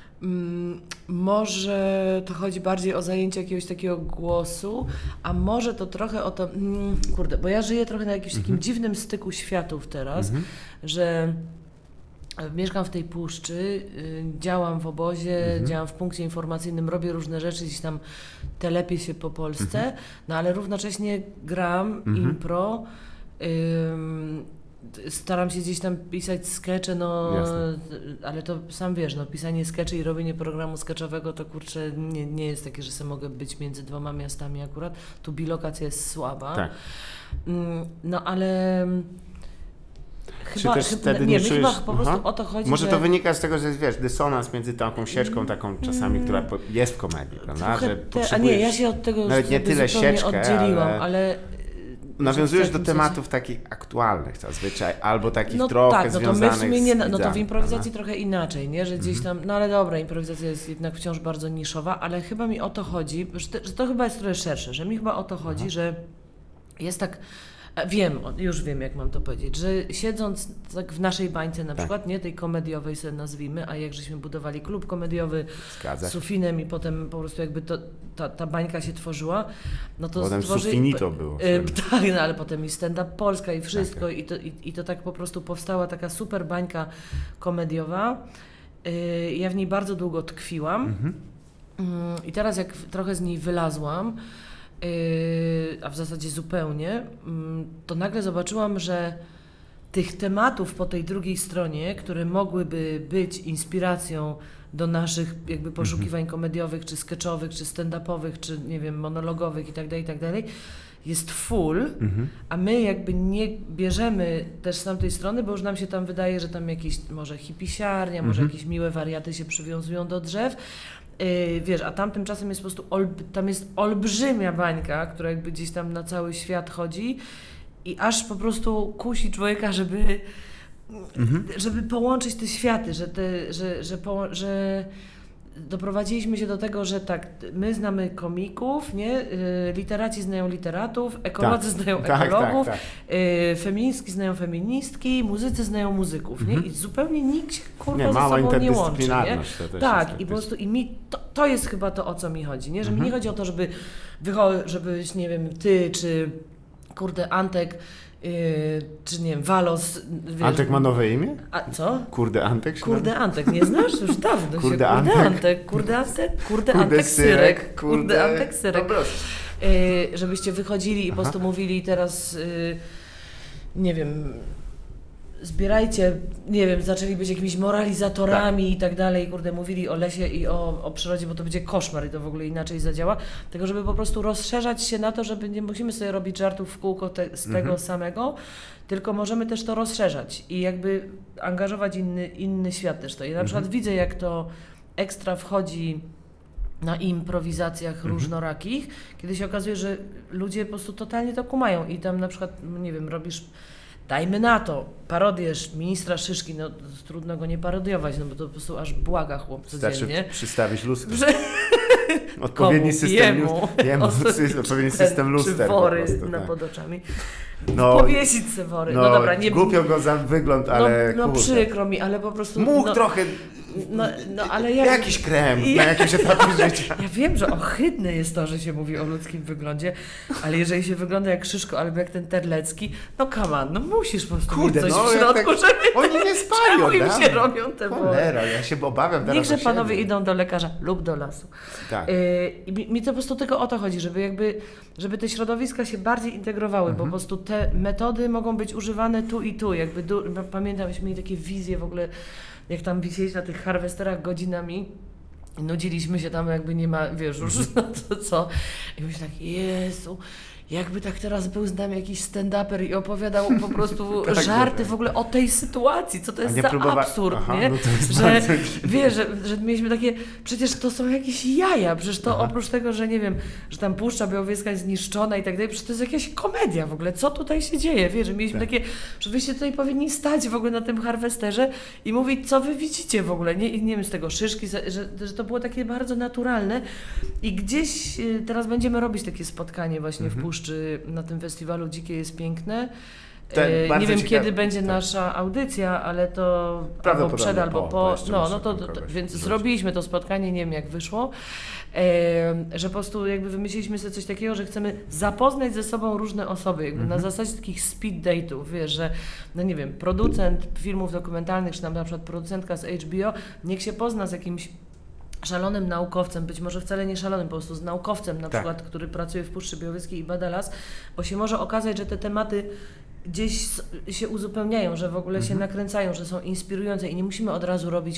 Może to chodzi bardziej o zajęcie jakiegoś takiego głosu, a może to trochę o to, bo ja żyję trochę na jakimś takim dziwnym styku światów teraz, że mieszkam w tej puszczy, działam w obozie, działam w punkcie informacyjnym, robię różne rzeczy, gdzieś tam telepię się po Polsce, no ale równocześnie gram impro, staram się gdzieś tam pisać skecze, ale to sam wiesz, pisanie skeczy i robienie programu skeczowego to kurczę nie jest takie, że sobie mogę być między dwoma miastami akurat. Tu bilokacja jest słaba. Tak. No ale... Chyba po prostu o to chodzi, może to wynika z tego, że jest, wiesz, dysonans między taką sieczką taką czasami, która jest w komedii, prawda? Ja się od tego nawet nie tyle sieczkę, oddzieliłam, ale nawiązujesz do tematów takich aktualnych zazwyczaj, albo takich trochę związanych to my w sumie to w improwizacji trochę inaczej, nie? Że gdzieś tam, ale dobra, improwizacja jest jednak wciąż bardzo niszowa, ale chyba mi o to chodzi, że to chyba jest trochę szersze, że mi chyba o to chodzi, że jest tak, już wiem jak mam to powiedzieć, że siedząc tak w naszej bańce na przykład, nie tej komediowej sobie nazwijmy, a jak żeśmy budowali klub komediowy z Sufinem i potem po prostu jakby ta bańka się tworzyła, no to potem Sufinito było. Tak, ale potem i stand-up Polska i wszystko i to tak po prostu powstała taka super bańka komediowa. Ja w niej bardzo długo tkwiłam i teraz jak trochę z niej wylazłam, a w zasadzie zupełnie, to nagle zobaczyłam, że tych tematów po tej drugiej stronie, które mogłyby być inspiracją do naszych jakby poszukiwań komediowych, czy sketchowych, czy stand-upowych, czy nie wiem, monologowych itd., jest full, a my jakby nie bierzemy też z tamtej strony, bo już nam się tam wydaje, że tam jakieś może hipisiarnia, może jakieś miłe wariaty się przywiązują do drzew. Wiesz, a tam tymczasem jest po prostu tam jest olbrzymia bańka, która jakby gdzieś tam na cały świat chodzi i aż po prostu kusi człowieka, żeby połączyć te światy, że doprowadziliśmy się do tego, że tak, my znamy komików, nie? Literaci znają literatów, ekolodzy znają ekologów, feministki znają feministki, muzycy znają muzyków, nie? I zupełnie nikt się kurwa ze sobą nie łączy, nie? Tak, i po prostu to jest chyba to, o co mi chodzi, nie? Że mi nie chodzi o to, żebyś, nie wiem, ty czy kurde Antek, czy nie wiem, Walos. Wiesz, Antek ma nowe imię? A co? Kurde Antek? Kurde Antek, nie znasz? Już dawno kurde Antek. Kurde Antek Syrek. Kurde Antek Syrek. Żebyście wychodzili i po prostu mówili teraz, nie wiem, zbierajcie, nie wiem, zaczęli być jakimiś moralizatorami i tak dalej, kurde, mówili o lesie i o przyrodzie, bo to będzie koszmar i to w ogóle inaczej zadziała, tylko żeby po prostu rozszerzać się na to, żeby nie musimy sobie robić żartów w kółko z tego samego, tylko możemy też to rozszerzać i jakby angażować inny świat też to. Ja na przykład widzę, jak to ekstra wchodzi na improwizacjach różnorakich, kiedy się okazuje, że ludzie po prostu totalnie to kumają i tam na przykład, nie wiem, robisz, dajmy na to, parodiesz ministra Szyszki, no trudno go nie parodiować, no bo to po prostu aż błaga chłop codziennie. Wystarczy przystawić lustro. Odpowiedni system luster. Czy wory pod oczami. Powiesić se wory. No dobra, nie... Głupio go za wygląd, ale no przykro mi, ale po prostu... Mógł trochę... ale jakiś krem na jakimś etapie życia. Ja wiem, że ohydne jest to, że się mówi o ludzkim wyglądzie, ale jeżeli się wygląda jak Szyszko albo jak ten Terlecki, no come on, no musisz po prostu mieć coś w środku, żeby... Oni nie spali od im się robią te Cholera, ja się obawiam teraz. Niechże panowie idą do lekarza lub do lasu. Tak. I mi to po prostu tylko o to chodzi, żeby te środowiska się bardziej integrowały, bo po prostu te metody mogą być używane tu i tu. Pamiętam, myśmy mieli takie wizje w ogóle, jak tam wisieć na tych harwesterach godzinami, nudziliśmy się tam, jakby nie ma, wiesz, już no to co. I myślę tak, Jezu, jakby tak teraz był z nami jakiś stand-uper i opowiadał po prostu tak, żarty tak. w ogóle o tej sytuacji, co to jest za absurd, Aha, nie? no to jest że wiesz, że mieliśmy takie, przecież to są jakieś jaja, przecież to oprócz tego, że nie wiem, że tam Puszcza Białowieska jest zniszczona i tak dalej, przecież to jest jakaś komedia w ogóle, co tutaj się dzieje, wiesz, że mieliśmy takie, że wyście tutaj powinni stać w ogóle na tym harwesterze i mówić, co wy widzicie w ogóle, nie wiem, z tego szyszki, że to było takie bardzo naturalne i gdzieś teraz będziemy robić takie spotkanie właśnie w Puszczy na tym festiwalu Dzikie jest piękne. Nie wiem, kiedy będzie nasza audycja, ale to albo przed, albo po. Więc zrobiliśmy to spotkanie, nie wiem jak wyszło, że po prostu jakby wymyśliliśmy sobie coś takiego, że chcemy zapoznać ze sobą różne osoby, jakby na zasadzie takich speed date'ów, wiesz, że no nie wiem, producent filmów dokumentalnych, czy tam na przykład producentka z HBO, niech się pozna z jakimś szalonym naukowcem, być może wcale nie szalonym, po prostu z naukowcem na przykład, który pracuje w Puszczy Białowieskiej i bada las, bo się może okazać, że te tematy gdzieś się uzupełniają, że w ogóle się nakręcają, że są inspirujące i nie musimy od razu robić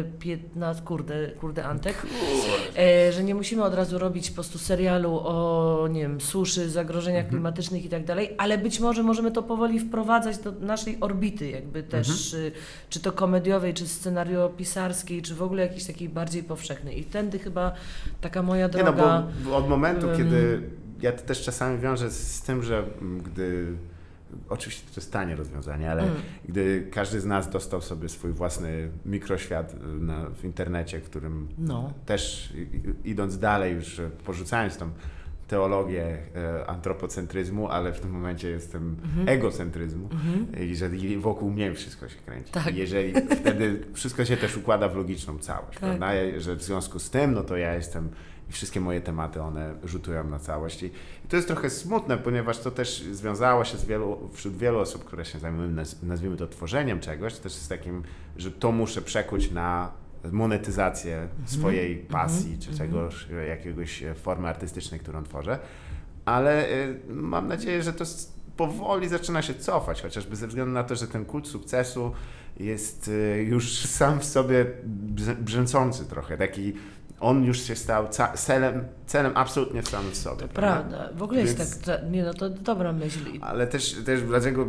kurde Antek, że nie musimy od razu robić po prostu serialu o, nie wiem, suszy, zagrożeniach klimatycznych i tak dalej, ale być może możemy to powoli wprowadzać do naszej orbity, jakby też, czy to komediowej, czy scenariopisarskiej, czy w ogóle jakiejś takiej bardziej powszechnej. I tędy chyba taka moja droga... Nie no, bo od momentu, kiedy ja to też czasami wiążę z tym, że gdy oczywiście to jest tanie rozwiązanie, ale gdy każdy z nas dostał sobie swój własny mikroświat w internecie, którym też idąc dalej, już porzucając tą teologię antropocentryzmu, ale w tym momencie jestem egocentryzmu i że wokół mnie wszystko się kręci. Tak. I jeżeli wtedy wszystko się też układa w logiczną całość, prawda? Że w związku z tym, no to ja jestem i wszystkie moje tematy, one rzutują na całość. I to jest trochę smutne, ponieważ to też związało się wśród wielu osób, które się zajmują, nazwijmy to, tworzeniem czegoś, też z takim, że to muszę przekuć na monetyzację swojej pasji, czy czegoś, jakiegoś formy artystycznej, którą tworzę. Ale mam nadzieję, że to powoli zaczyna się cofać, chociażby ze względu na to, że ten kult sukcesu jest już sam w sobie brzęczący trochę, taki on już się stał celem absolutnie samym w sobie. Prawda, w ogóle jest tak, to dobra myśl. Ale też dlatego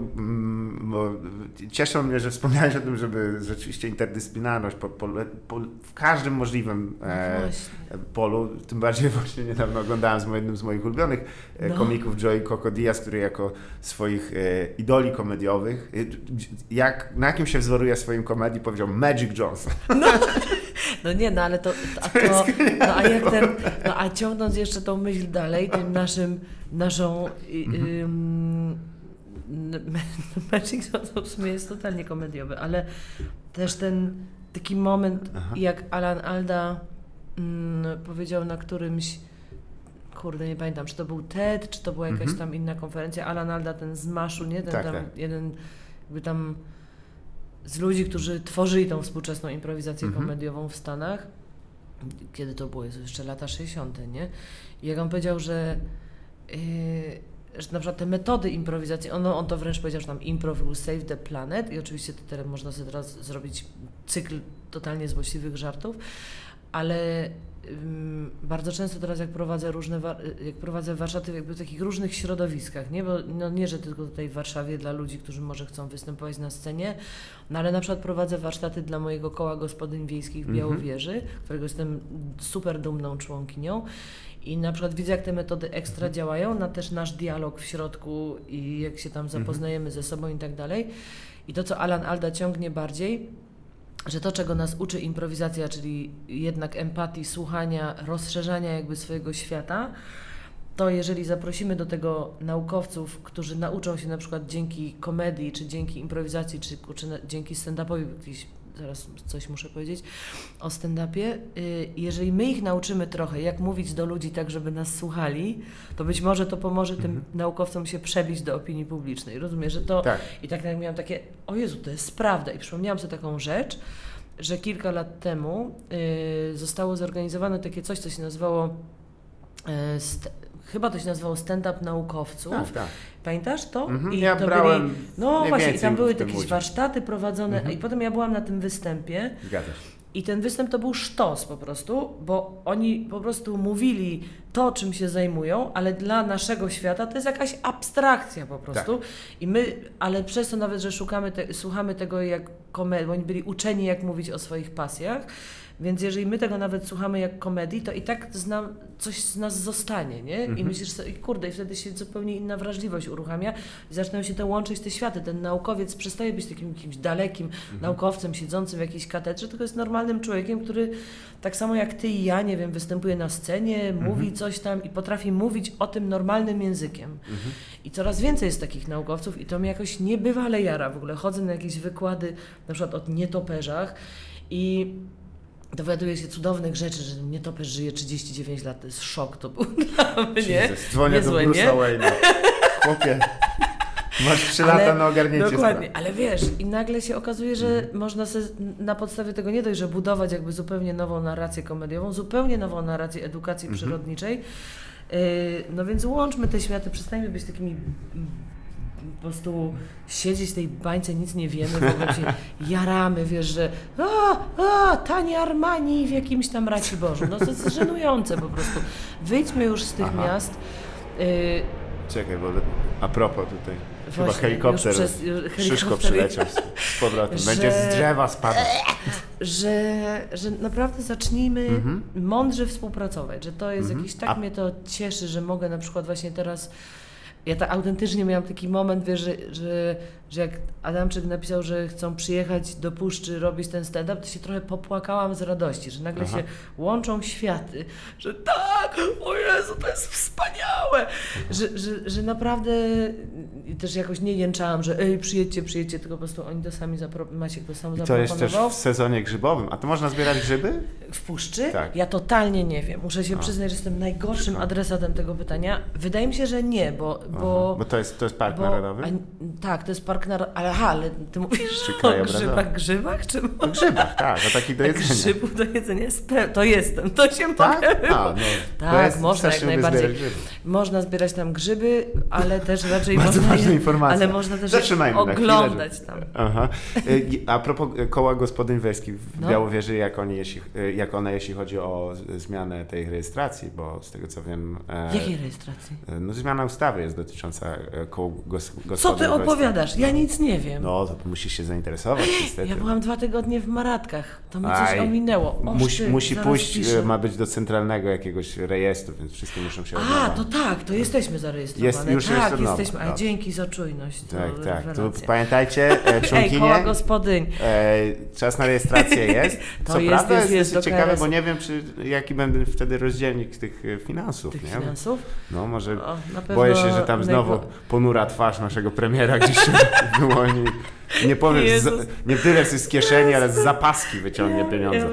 cieszą mnie, że wspomniałeś o tym, żeby rzeczywiście interdyscyplinarność w każdym możliwym polu, tym bardziej właśnie niedawno oglądałem jednym z moich ulubionych komików, Joey Coco Diaz, który jako swoich idoli komediowych, na jakim się wzoruje swoim komedii, powiedział Magic Johnson. Ale a ciągnąc jeszcze tą myśl dalej, tym naszą Magic Johnson w sumie jest totalnie komediowy, ale też ten taki moment, jak Alan Alda powiedział na którymś, nie pamiętam, czy to był TED, czy to była jakaś tam inna konferencja, Alan Alda, ten z Maszu, nie? Jeden jakby tam z ludzi, którzy tworzyli tą współczesną improwizację komediową w Stanach, kiedy to było, jeszcze lata 60., nie? I jak on powiedział, że na przykład te metody improwizacji, on to wręcz powiedział, że tam improv will save the planet i oczywiście można sobie teraz zrobić cykl totalnie złośliwych żartów, ale bardzo często teraz jak prowadzę warsztaty jakby w takich różnych środowiskach, nie? Bo nie, że tylko tutaj w Warszawie dla ludzi, którzy może chcą występować na scenie, ale na przykład prowadzę warsztaty dla mojego koła gospodyń wiejskich w Białowieży, którego jestem super dumną członkinią i na przykład widzę, jak te metody ekstra działają na też nasz dialog w środku i jak się tam zapoznajemy ze sobą i tak dalej. I to, co Alan Alda ciągnie bardziej, że to, czego nas uczy improwizacja, czyli jednak empatii, słuchania, rozszerzania jakby swojego świata, to jeżeli zaprosimy do tego naukowców, którzy nauczą się na przykład dzięki komedii, czy dzięki improwizacji, czy dzięki stand-upowi, zaraz coś muszę powiedzieć o stand-upie, jeżeli my ich nauczymy trochę, jak mówić do ludzi tak, żeby nas słuchali, to być może to pomoże tym naukowcom się przebić do opinii publicznej. Rozumiesz, że to... Tak. I tak miałam takie, o Jezu, to jest prawda. I przypomniałam sobie taką rzecz, że kilka lat temu zostało zorganizowane takie coś, co się nazywało chyba to się nazywało stand-up naukowców. Tak. Pamiętasz to? I ja to brałem. I tam były jakieś warsztaty prowadzone, i potem ja byłam na tym występie. Zgadza się. I ten występ to był sztos po prostu, bo oni po prostu mówili to, czym się zajmują, ale dla naszego świata to jest jakaś abstrakcja po prostu. Tak. I my, ale przez to nawet, że słuchamy tego jak komedii, bo oni byli uczeni jak mówić o swoich pasjach, więc jeżeli my tego nawet słuchamy jak komedii, to i tak coś z nas zostanie, nie? I myślisz sobie, kurde, i wtedy się zupełnie inna wrażliwość uruchamia i zaczynają się łączyć te światy. Ten naukowiec przestaje być takim kimś dalekim naukowcem siedzącym w jakiejś katedrze, tylko jest normalnym człowiekiem, który tak samo jak ty i ja, nie wiem, występuje na scenie, mówi coś tam i potrafi mówić o tym normalnym językiem. I coraz więcej jest takich naukowców i to mnie jakoś niebywale jara. W ogóle chodzę na jakieś wykłady, na przykład o nietoperzach i dowiaduję się cudownych rzeczy, że nietoperz żyje 39 lat, to jest szok, to był dla mnie. Dzwonię do Bruce'a Wayne'a. Chłopie, masz 3 lata na ogarnięcie dokładnie, sprawy. ale wiesz, i nagle się okazuje, że można sobie na podstawie tego nie dość, że budować jakby zupełnie nową narrację komediową, zupełnie nową narrację edukacji przyrodniczej. No więc łączmy te światy, przestańmy być takimi po prostu siedzieć w tej bańce, nic nie wiemy, w ogóle się jaramy, wiesz, że tanie Armani w jakimś tam Raci Bożu. No to jest żenujące po prostu. Wyjdźmy już z tych miast. Czekaj, bo a propos tutaj, chyba helikopter Szyszko przyleciał z powrotem. Będzie z drzewa spadał. Że naprawdę zacznijmy mądrze współpracować, że to jest jakiś, tak mnie to cieszy, że mogę na przykład właśnie teraz. Ja tak autentycznie miałam taki moment, wiesz, że jak Adamczyk napisał, że chcą przyjechać do Puszczy robić ten stand-up, to się trochę popłakałam z radości, że nagle się łączą światy, że tak, o Jezu, to jest wspaniałe, że naprawdę też jakoś nie jęczałam, że przyjedźcie, tylko po prostu oni to sami Maciek to sam zaproponował. I to jest też w sezonie grzybowym, a to można zbierać grzyby? W Puszczy? Tak. Ja totalnie nie wiem, muszę się przyznać, że jestem najgorszym adresatem tego pytania. Wydaje mi się, że nie, bo to jest park narodowy? Tak, to jest park narodowy, ale ty mówisz o grzybach? Czy o grzybach, tak, o taki do jedzenia. Grzybów do jedzenia, to jestem, to się mogę tak, można jak najbardziej. Można zbierać tam grzyby, ale też raczej można też oglądać tam. A propos koła gospodyń wiejskich w Białowieży, jak one jeśli chodzi o zmianę tej rejestracji, bo z tego co wiem... Jakiej rejestracji? No zmiana ustawy jest dotycząca koła gospodyń. Co ty opowiadasz? Ja nic nie wiem. No, to musisz się zainteresować niestety. Ja byłam 2 tygodnie w Maratkach, to mi coś ominęło. Musi pójść, ma być do centralnego jakiegoś rejestru, więc wszystkie muszą się odbywać. To tak, to jesteśmy zarejestrowane. Jesteśmy, a dzięki za czujność. Tak. Tu pamiętajcie, członkinie, koła gospodyń. Czas na rejestrację jest. To jest ciekawe, bo nie wiem, jaki będzie wtedy rozdzielnik tych finansów. Finansów? No może boję się, że tam znowu ponura twarz naszego premiera gdzieś się wyłoni. Nie powiem, nie tyle z kieszeni, ale z zapaski wyciągnie pieniądze.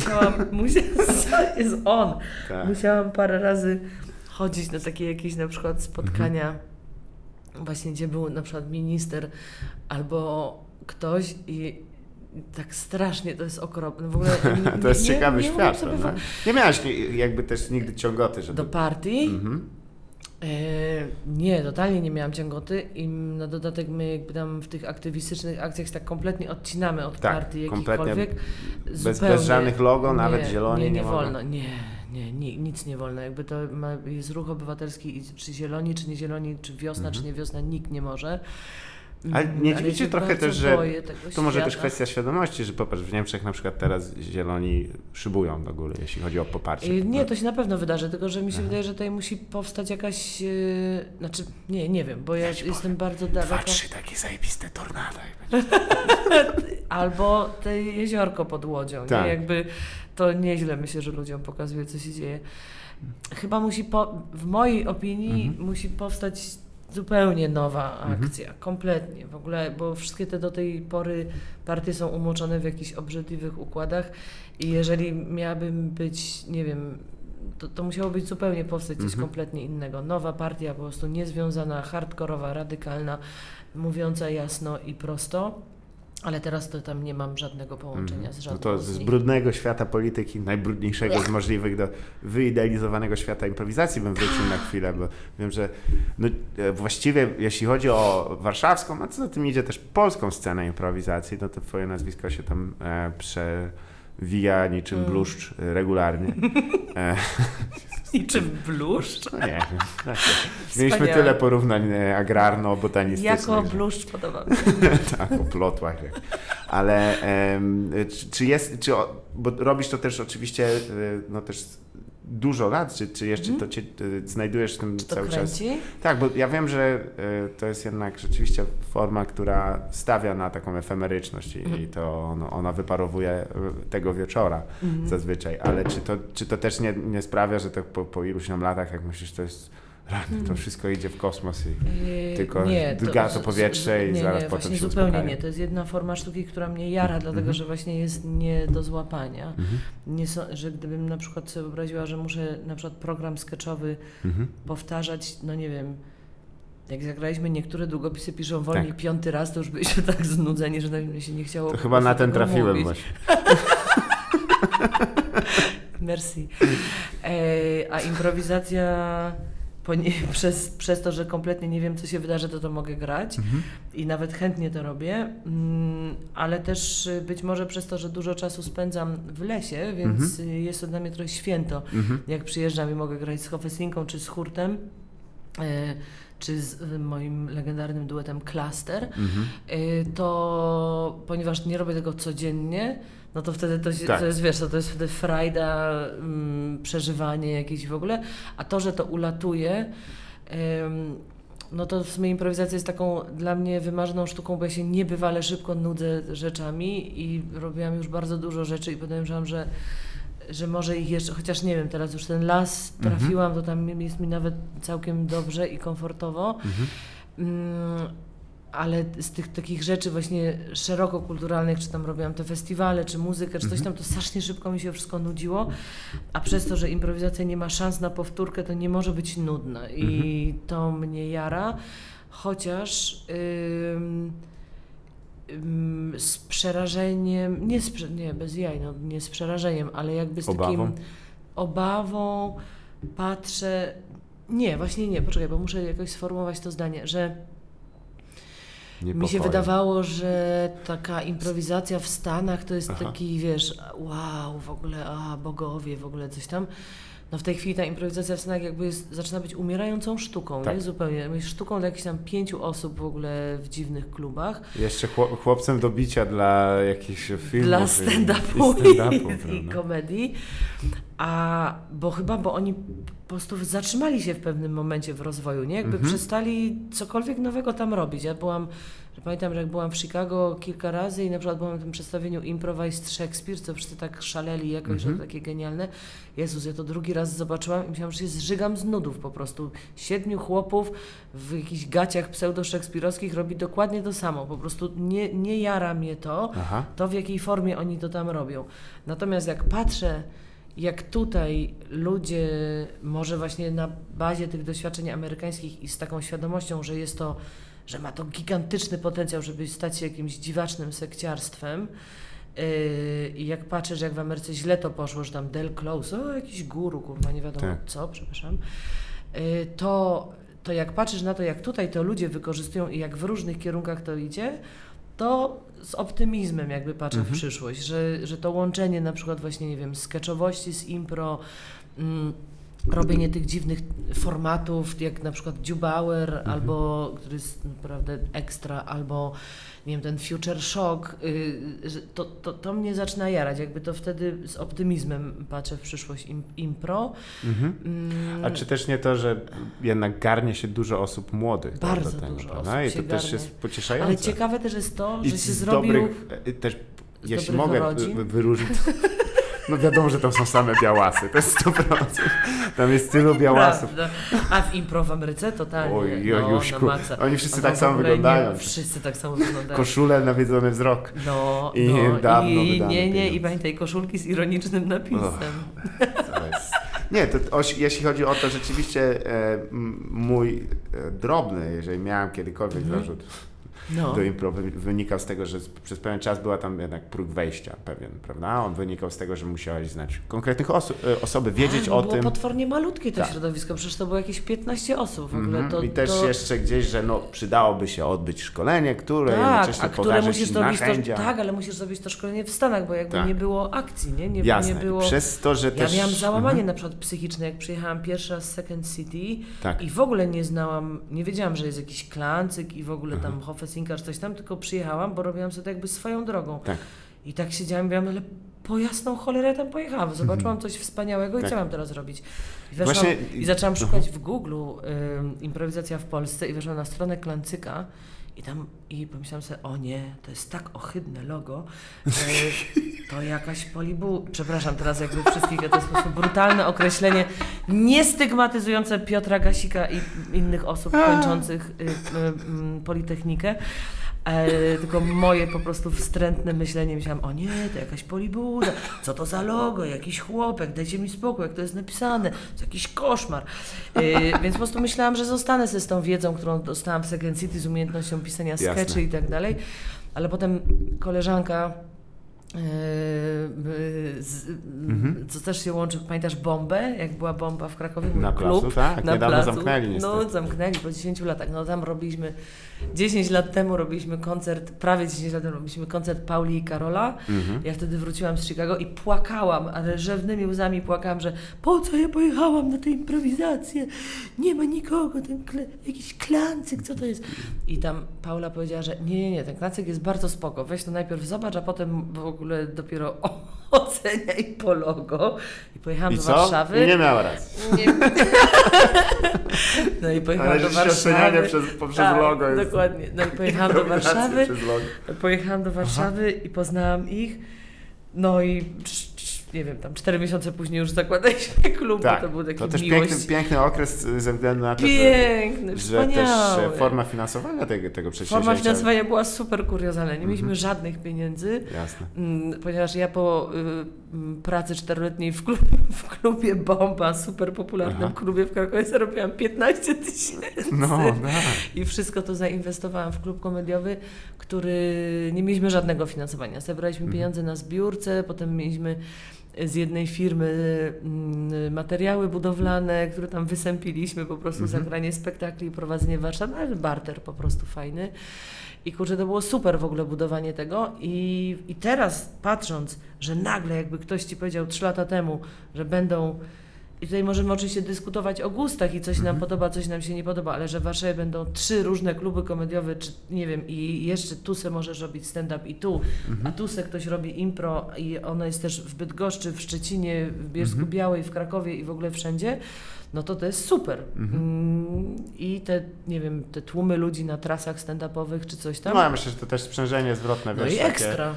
Jest on. Tak. Musiałam parę razy chodzić na takie jakieś na przykład spotkania, właśnie gdzie był na przykład minister albo ktoś i tak strasznie, to jest okropne. W ogóle to jest ciekawy świat. Nie miałaś jakby też nigdy ciągoty, żeby... Do partii? Nie, totalnie nie miałam ciągoty i na dodatek my jakby tam w tych aktywistycznych akcjach tak kompletnie odcinamy od partii jakichkolwiek. Bez żadnych logo, nawet zieloni nie wolno. Nic nie wolno. Jakby to jest ruch obywatelski i czy zieloni, czy nie zieloni, czy wiosna, czy nie wiosna, nikt nie może. Ale nie dziwicie trochę też, że to może też kwestia świadomości, że popatrz, w Niemczech na przykład teraz zieloni szybują do góry, jeśli chodzi o poparcie. Nie, to się na pewno wydarzy, tylko że mi się wydaje, że tutaj musi powstać jakaś, nie wiem, bo ja jestem bardzo daleko. 2-3 takie zajebiste tornada. Albo te jeziorko pod Łodzią, tak. Nie? Jakby to nieźle myślę, że ludziom pokazuje, co się dzieje. Chyba w mojej opinii musi powstać zupełnie nowa akcja, kompletnie w ogóle, bo wszystkie te do tej pory partie są umoczone w jakichś obrzydliwych układach i jeżeli miałabym być, nie wiem, to musiało być zupełnie powstać coś kompletnie innego. Nowa partia, po prostu niezwiązana, hardkorowa, radykalna, mówiąca jasno i prosto. Ale teraz to tam nie mam żadnego połączenia z żadną to z brudnego świata polityki, najbrudniejszego z możliwych, do wyidealizowanego świata improwizacji bym wrócił na chwilę, bo wiem, że właściwie jeśli chodzi o warszawską, no co za tym idzie też polską scenę improwizacji, no to twoje nazwisko się tam wija niczym bluszcz regularnie. Niczym bluszcz? No nie wiem. Mieliśmy tyle porównań agrarno-botanistycznych. Jako bluszcz podoba mi się. Tak, o plotłach. Ale bo robisz to też oczywiście no też dużo lat, czy jeszcze to cię znajdujesz w tym cały czas? Tak, bo ja wiem, że to jest jednak rzeczywiście forma, która stawia na taką efemeryczność i to ona wyparowuje tego wieczora zazwyczaj, ale czy to też nie sprawia, że to po iluś tam latach, jak myślisz, to jest to wszystko idzie w kosmos i tylko drga to powietrze i zaraz potem się zupełnie uspokaja. nie. To jest jedna forma sztuki, która mnie jara, dlatego że właśnie jest nie do złapania. Że gdybym na przykład sobie wyobraziła, że muszę na przykład program sketchowy powtarzać, no nie wiem, jak zagraliśmy niektóre długopisy piszą wolniej 5. raz, to już byliśmy tak znudzeni, że mi się nie chciało. To chyba na ten trafiłem mówić. Właśnie. Merci. A improwizacja przez to, że kompletnie nie wiem, co się wydarzy, to mogę grać i nawet chętnie to robię, ale też być może przez to, że dużo czasu spędzam w lesie, więc jest to dla mnie trochę święto, jak przyjeżdżam i mogę grać z Hofesinką czy z hurtem, czy z moim legendarnym duetem Cluster, to ponieważ nie robię tego codziennie, no to wtedy to jest, wiesz, to jest wtedy frajda, przeżywanie jakieś w ogóle, a to, że to ulatuje, no to w sumie improwizacja jest taką dla mnie wymarzoną sztuką, bo ja się niebywale szybko nudzę rzeczami i robiłam już bardzo dużo rzeczy i podejrzewam, że może ich jeszcze, chociaż nie wiem, teraz już ten las trafiłam, to tam jest mi nawet całkiem dobrze i komfortowo. Ale z tych takich rzeczy właśnie szeroko kulturalnych, czy tam robiłam te festiwale, czy muzykę, czy coś tam, to strasznie szybko mi się wszystko nudziło, a przez to, że improwizacja nie ma szans na powtórkę, to nie może być nudna i to mnie jara, chociaż z przerażeniem, nie bez jaj, no, nie z przerażeniem, ale jakby z takim obawą patrzę, właśnie nie, poczekaj, bo muszę jakoś sformułować to zdanie, że mi się wydawało, że taka improwizacja w Stanach to jest taki, wiesz, wow, w ogóle, bogowie, w ogóle coś tam. No w tej chwili ta improwizacja w Stanach jakby zaczyna być umierającą sztuką, nie? Zupełnie. Sztuką dla jakichś tam 5 osób w ogóle w dziwnych klubach. Jeszcze chłopcem do bicia dla jakichś filmów. Dla stand-upu i komedii. Bo oni po prostu zatrzymali się w pewnym momencie w rozwoju, nie? Jakby przestali cokolwiek nowego tam robić. Pamiętam, że jak byłam w Chicago kilka razy i na przykład byłam w tym przedstawieniu Improvised Shakespeare, co wszyscy tak szaleli jakoś, że takie genialne. Jezus, ja to drugi raz zobaczyłam i myślałam, że się zżygam z nudów po prostu. 7 chłopów w jakichś gaciach pseudo-szekspirowskich robi dokładnie to samo. Po prostu nie jara mnie to w jakiej formie oni to tam robią. Natomiast jak patrzę, jak tutaj ludzie, może właśnie na bazie tych doświadczeń amerykańskich i z taką świadomością, że ma to gigantyczny potencjał, żeby stać się jakimś dziwacznym sekciarstwem. I jak patrzę, że jak w Ameryce źle to poszło, że tam Del Close, jakiś guru, kurwa, nie wiadomo co, przepraszam, to jak patrzysz na to, jak tutaj to ludzie wykorzystują i jak w różnych kierunkach to idzie, to z optymizmem jakby patrzę w przyszłość, że to łączenie na przykład właśnie, nie wiem, sketchowości z impro, robienie tych dziwnych formatów, jak na przykład Dubauer, albo, który jest naprawdę ekstra, albo nie wiem, ten Future Shock, to mnie zaczyna jarać, jakby to wtedy z optymizmem patrzę w przyszłość impro. A czy też nie to, że jednak garnie się dużo osób młodych? Bardzo dużo osób i to się też garnie. jest pocieszające. Ale ciekawe też jest to, że się zrobił... Jeśli mogę wyróżnić... No wiadomo, że tam są same białasy, to jest 100%. Tam jest tylu białasów. Prawda. A w impro w Ameryce totalnie. Oni wszyscy tak samo wyglądają. Wszyscy tak samo wyglądają. Koszule, nawiedzony wzrok. Dawno I pamiętaj, koszulki z ironicznym napisem. Jeśli chodzi o to, rzeczywiście mój drobny, jeżeli miałem kiedykolwiek zarzut, do impro wynikał z tego, że przez pewien czas była tam jednak próg wejścia pewien, prawda? On wynikał z tego, że musiałeś znać konkretnych osoby, wiedzieć o było tym. Potwornie malutkie to środowisko, przecież to było jakieś 15 osób w ogóle. I też jeszcze gdzieś, że przydałoby się odbyć szkolenie, które jednocześnie musisz zrobić narzędzia. ale musisz zrobić to szkolenie w Stanach, bo jakby nie było akcji, nie? Jasne. Nie było... Przez to, że też... Ja miałam załamanie na przykład psychiczne, jak przyjechałam pierwszy raz z Second City i w ogóle nie wiedziałam, że jest jakiś Klancyk i w ogóle tam Hofesinkarz, coś tam, tylko przyjechałam, bo robiłam sobie to jakby swoją drogą. Tak. I tak siedziałam i mówiłam, ale po jasną cholerę ja tam pojechałam. Zobaczyłam coś wspaniałego i co mam teraz robić? I zaczęłam szukać w Google improwizacja w Polsce i weszłam na stronę Klancyka i pomyślałam sobie, o nie, to jest tak ohydne logo, to jakaś przepraszam teraz jakby wszystkich, to jest po prostu brutalne określenie, niestygmatyzujące Piotra Gasika i innych osób kończących Politechnikę, tylko moje po prostu wstrętne myślenie, myślałam, o nie, to jakaś Polibuda, co to za logo, jakiś chłopek, dajcie mi spokój, jak to jest napisane, to jakiś koszmar. Więc po prostu myślałam, że zostanę z tą wiedzą, którą dostałam w Second City, z umiejętnością pisania skeczy i tak dalej, ale potem koleżanka, co też się łączy, pamiętasz Bombę, jak była Bomba w Krakowie? Na klub, placu, tak, na niedawno placu. Zamknęli niestety. No zamknęli po 10 latach, tam robiliśmy, 10 lat temu robiliśmy koncert, prawie 10 lat temu robiliśmy koncert Pauli i Karola, ja wtedy wróciłam z Chicago i płakałam, ale rzewnymi łzami płakałam, że po co ja pojechałam na tę improwizację, nie ma nikogo, jakiś Klancyk, co to jest? I tam Paula powiedziała, że nie, ten Klancyk jest bardzo spoko, weź to najpierw zobacz, a potem w ogóle dopiero oceniaj po logo. I pojechałam do Warszawy. I nie miała racji. No i pojechałam do Warszawy. poprzez logo jest. Dokładnie. No i pojechałam do Warszawy. Pojechałam do Warszawy i poznałam ich. No i nie wiem, tam 4 miesiące później już zakładaliśmy klub, tak, to był taki to też miłość. piękny okres ze względu na to, że też forma finansowania tego przedsięwzięcia. Forma finansowania była super kuriozalna. Nie mieliśmy żadnych pieniędzy, ponieważ ja po pracy 4-letniej w klubie Bomba, super popularnym klubie w Krakowie, zarobiłam 15 000. I wszystko to zainwestowałam w klub komediowy, który nie mieliśmy żadnego finansowania. Zebraliśmy pieniądze na zbiórce, potem mieliśmy z jednej firmy materiały budowlane, które tam wysępiliśmy po prostu za granie spektakli i prowadzenie warsztatów, ale barter po prostu fajny. I kurczę, to było super w ogóle budowanie tego i teraz patrząc, że nagle jakby ktoś ci powiedział 3 lata temu, że będą, i tutaj możemy oczywiście dyskutować o gustach i coś nam podoba, coś nam się nie podoba, ale że w Warszawie będą 3 różne kluby komediowe, czy nie wiem, i jeszcze tu se możesz robić stand-up i tu, a tu se ktoś robi impro i ono jest też w Bydgoszczy, w Szczecinie, w Bielsku Białej, w Krakowie i w ogóle wszędzie, no to jest super. I nie wiem, te tłumy ludzi na trasach stand-upowych czy coś tam. No ja myślę, że to też sprzężenie zwrotne. No i ekstra.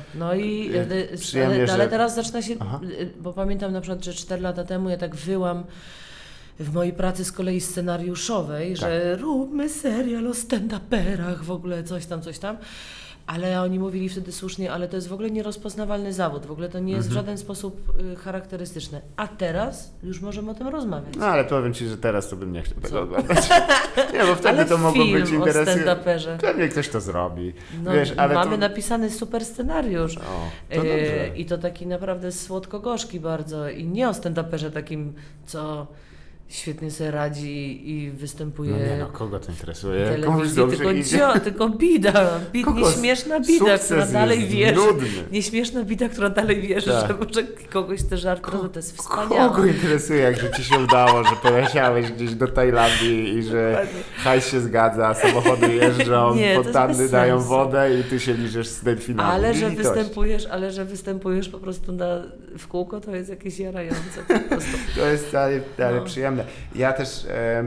Ale teraz zaczyna się, bo pamiętam na przykład, że 4 lata temu ja tak wyłam w mojej pracy z kolei scenariuszowej, że róbmy serial o stand-uperach, w ogóle coś tam. Ale oni mówili wtedy słusznie, ale to jest w ogóle nierozpoznawalny zawód, w ogóle to nie jest w żaden sposób charakterystyczne. A teraz już możemy o tym rozmawiać. No ale powiem Ci, że teraz to bym nie chciał tego oglądać. Nie, bo wtedy ale to mogło być interesujące. Pewnie ktoś to zrobi. No, wiesz, ale mamy napisany super scenariusz. I to taki naprawdę słodko-gorzki bardzo. I nie o stand-uperze takim, co świetnie sobie radzi i występuje. Kogo to interesuje? Tylko bida. Nieśmieszna bida, która dalej wierzy. Nieśmieszna bida, która dalej wierzy, że może kogoś te żarty to jest wspaniałe. Kogo interesuje, jak Ci się udało, że poleciałeś gdzieś do Tajlandii i że hajs się zgadza, samochody jeżdżą, fontanny dają wodę i Ty się liczysz z delfinami. Ale że występujesz po prostu w kółko, to jest jakieś jarające po prostu. To jest dalej przyjemne. Ja też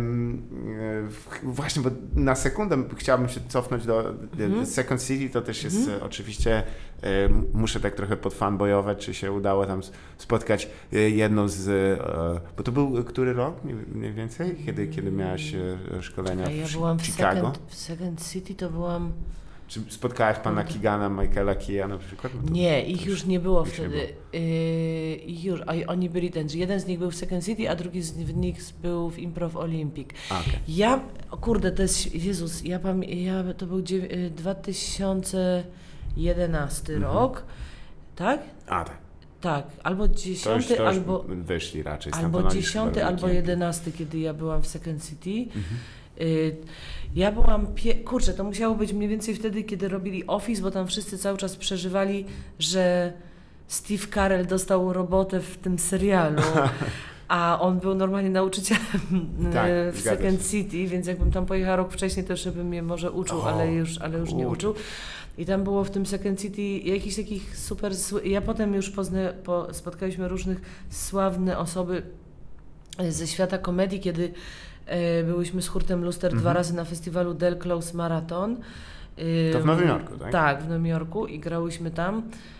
właśnie, bo na sekundę chciałbym się cofnąć do Second City, to też jest oczywiście, muszę tak trochę podfanbojować, czy się udało tam spotkać jedną z, bo to był który rok mniej więcej, kiedy miałaś szkolenia w Chicago? W Second City to byłam Czy spotkałaś pana Keegana, Michaela Keya na przykład? No nie, ich już nie było wtedy. Nie było. A oni byli jeden z nich był w Second City, a drugi z nich był w Improv Olympic. Okay. Kurde, to jest, Jezus, to był 2011 rok, tak? Tak. Tak, albo 10, to już albo wyszli raczej. Albo 10, albo 11, kiedy ja byłam w Second City. Ja byłam, kurczę, to musiało być mniej więcej wtedy, kiedy robili Office, bo tam wszyscy cały czas przeżywali, że Steve Carell dostał robotę w tym serialu, a on był normalnie nauczycielem w Second City, więc jakbym tam pojechała rok wcześniej, to jeszcze bym mnie może uczył, ale już nie uczył. I tam było w tym Second City jakichś takich super... Ja potem już spotkaliśmy różnych sławne osoby ze świata komedii, kiedy byłyśmy z Hurtem Luster 2 razy na festiwalu Del Close Marathon. To w Nowym Jorku, tak? Tak, w Nowym Jorku i grałyśmy tam.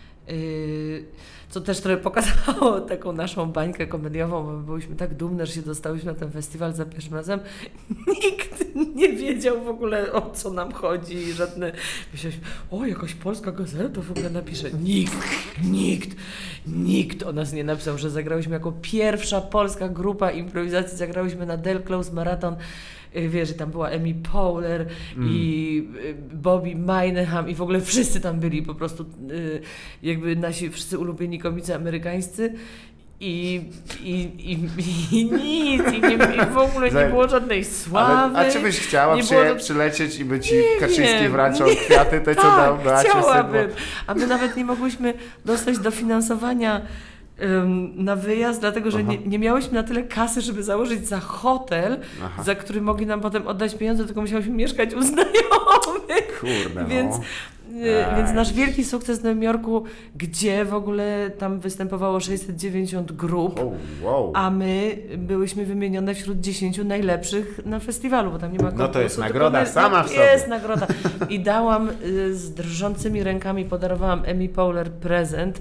Co też trochę pokazało taką naszą bańkę komediową, bo byłyśmy tak dumne, że się dostałyśmy na ten festiwal za pierwszym razem. Nikt nie wiedział w ogóle, o co nam chodzi. Żadne... Myśleliśmy, jakaś polska gazeta to w ogóle napisze. Nikt o nas nie napisał, że zagrałyśmy jako pierwsza polska grupa improwizacji, zagrałyśmy na Del Close Marathon. Wiesz, że tam była Amy Poehler i Bobby Moynihan i w ogóle wszyscy tam byli, po prostu jakby nasi wszyscy ulubieni komicy amerykańscy i w ogóle nie było żadnej sławy. A czy byś chciała przylecieć i by ci Kaczyński wręczał kwiaty, te co dał Beacie chciałabym. A my nawet nie mogłyśmy dostać dofinansowania na wyjazd, dlatego że nie miałyśmy na tyle kasy, żeby założyć za hotel, za który mogli nam potem oddać pieniądze, tylko musiałyśmy mieszkać u znajomych. Kurde, Więc nasz wielki sukces w Nowym Jorku, gdzie w ogóle tam występowało 690 grup, a my byłyśmy wymienione wśród 10 najlepszych na festiwalu, bo tam nie ma konkursu. No to jest nagroda sama w sobie. Jest nagroda. I dałam z drżącymi rękami, podarowałam Amy Poehler prezent,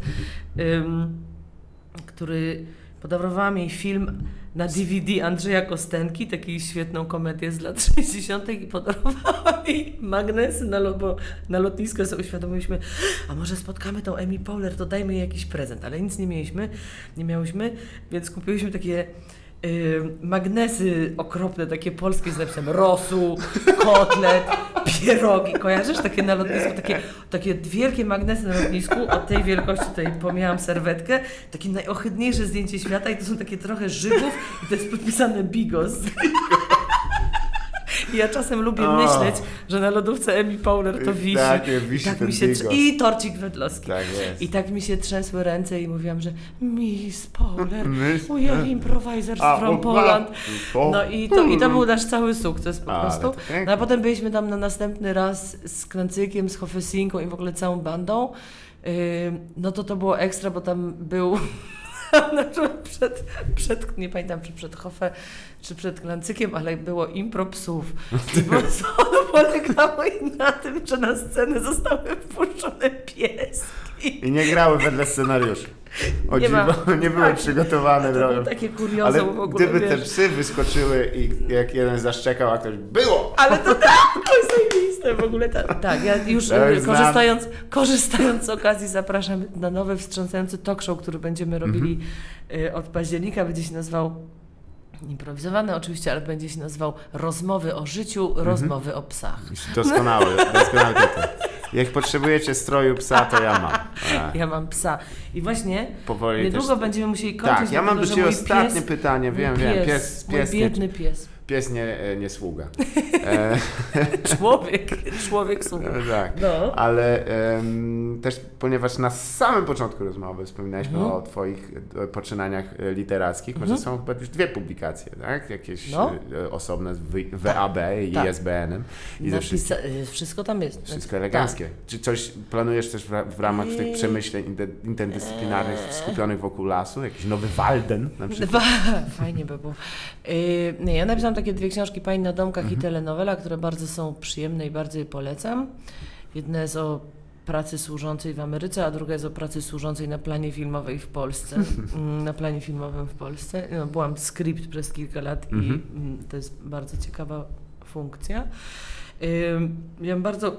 który podarowałam jej film na DVD Andrzeja Kostenki, taką świetną komedię z lat 60. i podarowałam jej magnesy na lotnisku. Sobie uświadomiliśmy, a może spotkamy tą Amy Poehler, to dajmy jej jakiś prezent, ale nic nie miałyśmy, więc kupiłyśmy takie magnesy okropne, takie polskie z napisem rosół, kotlet, pierogi. Kojarzysz? Takie na lotnisku, takie wielkie magnesy na lotnisku, od tej wielkości tutaj pomijałam serwetkę, takie najohydniejsze zdjęcie świata i to są takie trochę żywów i to jest podpisane Bigos. I ja czasem lubię myśleć, że na lodówce Amy Poehler to wisi. Wisi tak ten mi się i torcik wedlowski. Tak jest. I tak mi się trzęsły ręce i mówiłam, że Miss Poehler, we are improvisers from Poland. No i to był nasz cały sukces po prostu. No a potem byliśmy tam na następny raz z Klancykiem, z Hofesinką i w ogóle całą bandą. No to było ekstra, bo tam był... nie pamiętam, czy przed Hofe, czy przed Klancykiem, ale było impro psów. I po prostu polegało na tym, że na scenę zostały wpuszczone pieski. I nie grały wedle scenariuszu. Nie były przygotowane. To było takie kuriozum ale w ogóle, gdyby te psy wyskoczyły i jak jeden zaszczekał, a ktoś było! Ale to jest zajebiste w ogóle. Tak, ja już korzystając z okazji zapraszam na nowy, wstrząsający talk show, który będziemy robili od października. Będzie się nazywał, improwizowany oczywiście, ale będzie się nazywał Rozmowy o życiu, rozmowy o psach. Doskonały tytuł. Jak potrzebujecie stroju psa, to ja mam. Ja mam psa. I właśnie powoli niedługo też... będziemy musieli kończyć. Tak, ja mam do Ciebie ostatnie pytanie. Wiem, pies. Mój biedny pies. Pies nie sługa. Człowiek sługa. Tak, ale też ponieważ na samym początku rozmowy wspominaliśmy o Twoich poczynaniach literackich, może są chyba już 2 publikacje, tak? Jakieś osobne z WAB i ISBN-em. Wszystko tam jest. Wszystko eleganckie. Tak. Czy coś planujesz też w ramach tych przemyśleń interdyscyplinarnych skupionych wokół lasu? Jakiś nowy Walden na przykład? Fajnie by było. Ja napisałam takie 2 książki, Pani na domkach i telenowela, które bardzo są przyjemne i bardzo je polecam. Jedna jest o pracy służącej w Ameryce, a druga jest o pracy służącej na planie filmowej w Polsce. Na planie filmowym w Polsce. Byłam skrypt przez kilka lat i to jest bardzo ciekawa funkcja. Ja bym bardzo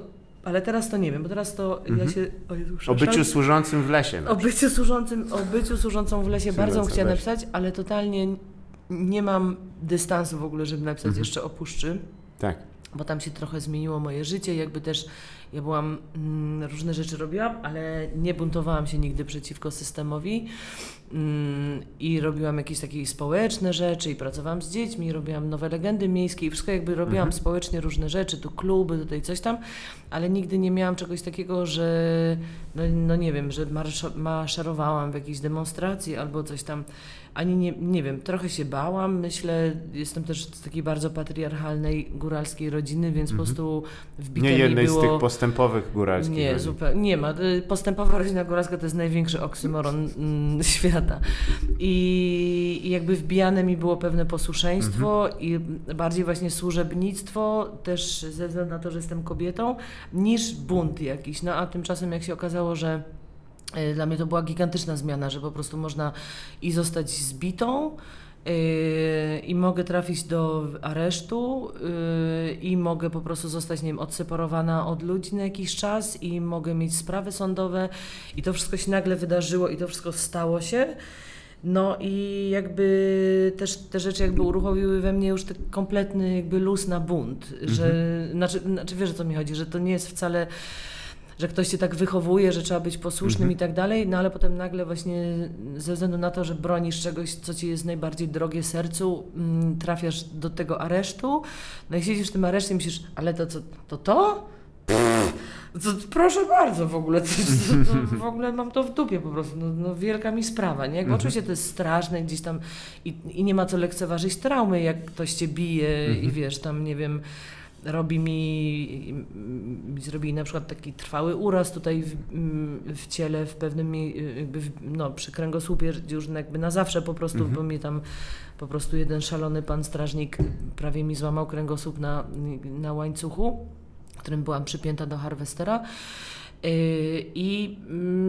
ale teraz to nie wiem, bo teraz to ja się... O byciu służącym w lesie. O byciu służącą w lesie bardzo chciałam napisać, ale totalnie nie mam dystansu w ogóle, żeby napisać jeszcze o puszczy. Tak. Bo tam się trochę zmieniło moje życie, jakby też ja byłam, różne rzeczy robiłam, ale nie buntowałam się nigdy przeciwko systemowi i robiłam jakieś takie społeczne rzeczy i pracowałam z dziećmi, robiłam nowe legendy miejskie i wszystko jakby robiłam społecznie różne rzeczy, tu kluby, tutaj coś tam, ale nigdy nie miałam czegoś takiego, że no nie wiem, że maszerowałam w jakiejś demonstracji albo coś tam. Ani nie wiem, trochę się bałam, myślę, jestem też z takiej bardzo patriarchalnej góralskiej rodziny, więc po prostu wbite nie jednej mi było... z tych postępowych góralskich Nie, zupełnie, nie ma. Postępowa rodzina góralska to jest największy oksymoron świata. I jakby wbijane mi było pewne posłuszeństwo i bardziej właśnie służebnictwo, też ze względu na to, że jestem kobietą, niż bunt jakiś. No a tymczasem jak się okazało, że dla mnie to była gigantyczna zmiana, że po prostu można i zostać zbitą i mogę trafić do aresztu i mogę po prostu zostać, nie wiem, odseparowana od ludzi na jakiś czas i mogę mieć sprawy sądowe i to wszystko się nagle wydarzyło i to wszystko stało się. No i jakby też te rzeczy jakby uruchomiły we mnie już ten kompletny jakby luz na bunt, że, znaczy wiesz o co mi chodzi, że to nie jest wcale... że ktoś cię tak wychowuje, że trzeba być posłusznym i tak dalej, no ale potem nagle właśnie ze względu na to, że bronisz czegoś, co ci jest najbardziej drogie sercu, trafiasz do tego aresztu, no i siedzisz w tym areszcie i myślisz, ale to co, to? To proszę bardzo w ogóle, w ogóle mam to w dupie po prostu, no wielka mi sprawa, nie? Oczywiście to jest straszne gdzieś tam i nie ma co lekceważyć traumy, jak ktoś cię bije i wiesz, tam nie wiem, zrobili na przykład taki trwały uraz tutaj w ciele, w pewnym, jakby przy kręgosłupie, już jakby na zawsze po prostu, bo mnie tam po prostu jeden szalony pan strażnik prawie mi złamał kręgosłup na łańcuchu, którym byłam przypięta do harwestera. I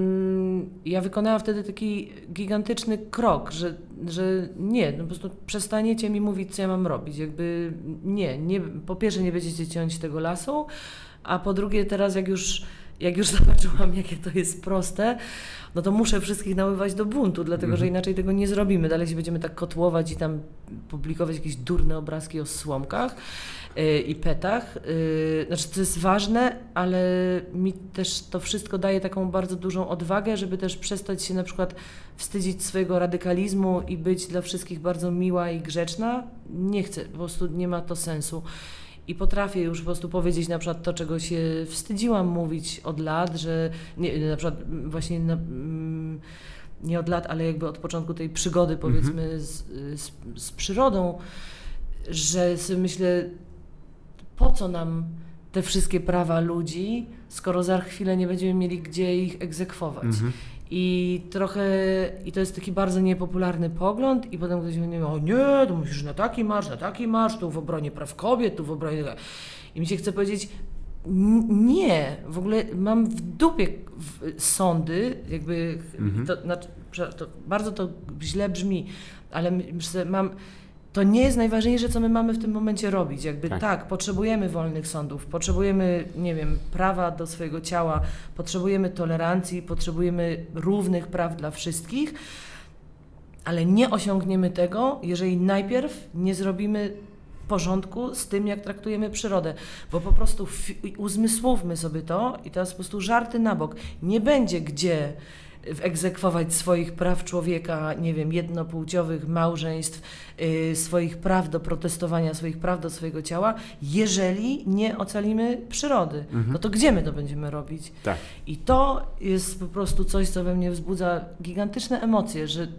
ja wykonałam wtedy taki gigantyczny krok, że nie, no po prostu przestaniecie mi mówić, co ja mam robić. Jakby nie, po pierwsze nie będziecie ciąć tego lasu, a po drugie teraz jak już zobaczyłam, jakie to jest proste, no to muszę wszystkich naływać do buntu, dlatego że inaczej tego nie zrobimy. Dalej się będziemy tak kotłować i tam publikować jakieś durne obrazki o słomkach i petach. Znaczy to jest ważne, ale mi też to wszystko daje taką bardzo dużą odwagę, żeby też przestać się na przykład wstydzić swojego radykalizmu i być dla wszystkich bardzo miła i grzeczna. Nie chcę, po prostu nie ma to sensu. I potrafię już po prostu powiedzieć na przykład to, czego się wstydziłam mówić od lat, że nie, na przykład właśnie nie od lat, ale jakby od początku tej przygody powiedzmy z przyrodą, że sobie myślę, po co nam te wszystkie prawa ludzi, skoro za chwilę nie będziemy mieli gdzie ich egzekwować. I to jest taki bardzo niepopularny pogląd i potem ktoś mówi, o nie, to musisz na taki marsz, tu w obronie praw kobiet, tu w obronie... I mi się chce powiedzieć, nie, w ogóle mam w dupie sądy, jakby, to bardzo to źle brzmi, ale to nie jest najważniejsze, co my mamy w tym momencie robić. Jakby tak, potrzebujemy wolnych sądów, potrzebujemy, nie wiem, prawa do swojego ciała, potrzebujemy tolerancji, potrzebujemy równych praw dla wszystkich, ale nie osiągniemy tego, jeżeli najpierw nie zrobimy porządku z tym, jak traktujemy przyrodę, bo po prostu uzmysłówmy sobie to i teraz po prostu żarty na bok. Nie będzie gdzie egzekwować swoich praw człowieka, nie wiem, jednopłciowych małżeństw, swoich praw do protestowania, swoich praw do swojego ciała, jeżeli nie ocalimy przyrody. No to gdzie my to będziemy robić? Tak. I to jest po prostu coś, co we mnie wzbudza gigantyczne emocje, że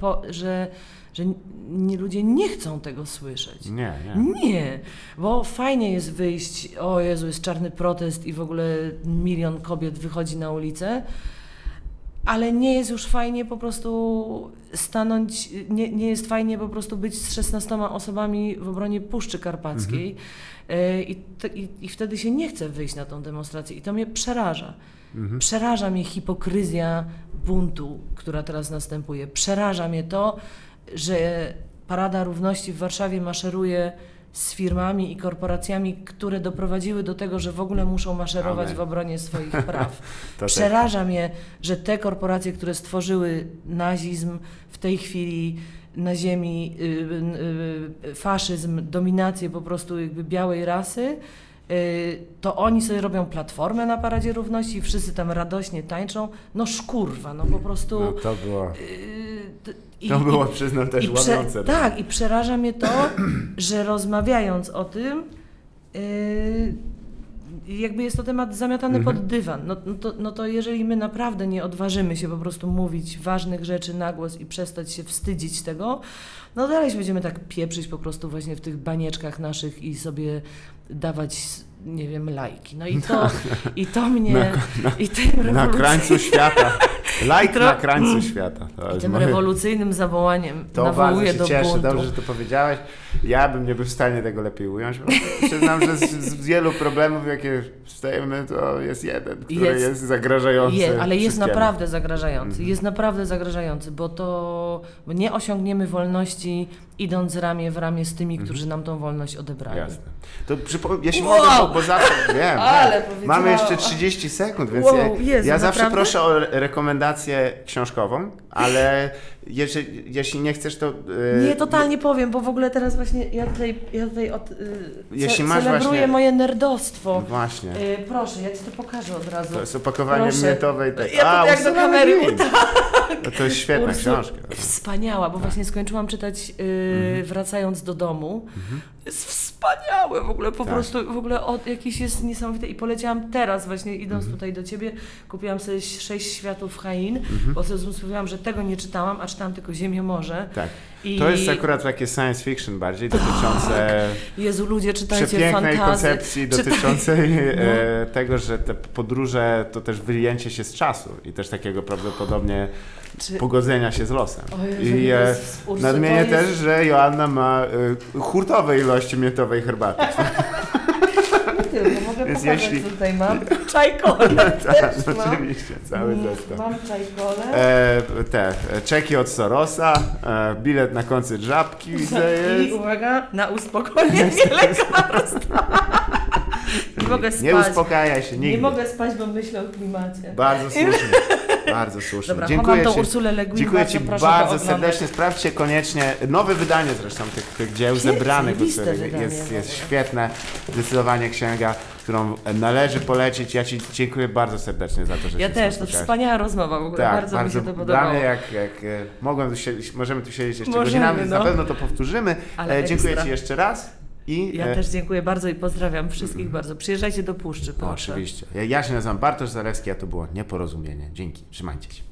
ludzie nie chcą tego słyszeć. Nie, bo fajnie jest wyjść, o Jezu, jest czarny protest i w ogóle 1 milion kobiet wychodzi na ulicę, ale nie jest już fajnie po prostu stanąć, nie jest fajnie po prostu być z 16 osobami w obronie Puszczy Karpackiej i wtedy się nie chce wyjść na tą demonstrację i to mnie przeraża. Przeraża mnie hipokryzja buntu, która teraz następuje. Przeraża mnie to, że Parada Równości w Warszawie maszeruje z firmami i korporacjami, które doprowadziły do tego, że w ogóle muszą maszerować w obronie swoich praw. Przeraża mnie, że te korporacje, które stworzyły nazizm, w tej chwili na ziemi faszyzm, dominację po prostu jakby białej rasy, to oni sobie robią platformę na Paradzie Równości i wszyscy tam radośnie tańczą. No szkurwa, no po prostu... No to było... To było, przyznam, też łamiące. Tak, i przeraża mnie to, że rozmawiając o tym, jakby jest to temat zamiatany pod dywan. No to jeżeli my naprawdę nie odważymy się po prostu mówić ważnych rzeczy na głos i przestać się wstydzić tego, no dalej się będziemy tak pieprzyć po prostu właśnie w tych banieczkach naszych i sobie dawać, nie wiem, lajki. No i to mnie... Na krańcu świata. Lajk na krańcu świata. I tym rewolucyjnym zawołaniem nawołuje do buntu. Cieszę, dobrze, że to powiedziałeś. Ja bym nie był w stanie tego lepiej ująć. Przyznam, że z wielu problemów, jakie wstajemy, to jest jeden, który jest zagrażający. Ale jest naprawdę zagrażający. Jest naprawdę zagrażający, bo nie osiągniemy wolności idąc ramię w ramię z tymi, którzy nam tą wolność odebrali. Jasne. To jeśli mogę, bo zawsze wiem, mamy jeszcze 30 sekund, więc ja zawsze proszę o rekomendację książkową, ale jeśli nie chcesz, to... Nie, totalnie powiem, bo w ogóle teraz właśnie ja tutaj celebruję moje nerdostwo. Właśnie. Proszę, ja ci to pokażę od razu. To jest opakowanie miętowej. Jak do kamery. To jest świetna książka. Wspaniała, bo właśnie skończyłam czytać wracając do domu. Jest wspaniałe w ogóle, po prostu w ogóle jakiś jest niesamowity i poleciałam teraz właśnie idąc tutaj do ciebie, kupiłam sobie 6 światów Hain, bo sobie mówiłam, że tego nie czytałam, a czytałam tylko Ziemię Morze. Tak. To jest akurat takie science fiction bardziej dotyczące Jezu, ludzie, czytajcie przepięknej koncepcji dotyczącej tego, że te podróże to też wyjęcie się z czasu i też takiego prawdopodobnie pogodzenia się z losem. I nadmienię też, że Joanna ma hurtowe ilości miętowej herbaty. Mogę pokazać, co tutaj mam. Czajkole też mam. Oczywiście, cały zestaw. Mam czajkole. Czeki od Sorosa, bilet na koncert Żabki widzę jest. I uwaga, na uspokojenie lekarstwa. Nie mogę spać. Nie uspokajaj się nigdy. Nie mogę spać, bo myślę o klimacie. Bardzo słusznie. Bardzo słusznie. Dobra, dziękuję Ci, Ursulę Le Guin, dziękuję Ci bardzo serdecznie. Sprawdźcie koniecznie nowe wydanie zresztą tych dzieł zebranych. Jest świetne. Zdecydowanie księga, którą należy polecić. Ja Ci dziękuję bardzo serdecznie za to, że Ja też, to wspaniała rozmowa w ogóle. Tak, bardzo mi się to podobało. Dla mnie możemy tu siedzieć jeszcze godzinami, więc na pewno to powtórzymy. Dziękuję Ci jeszcze raz. Ja też dziękuję bardzo i pozdrawiam wszystkich bardzo. Przyjeżdżajcie do Puszczy, proszę. Oczywiście. Ja się nazywam Bartosz Zalewski, a to było Nieporozumienie. Dzięki. Trzymajcie się.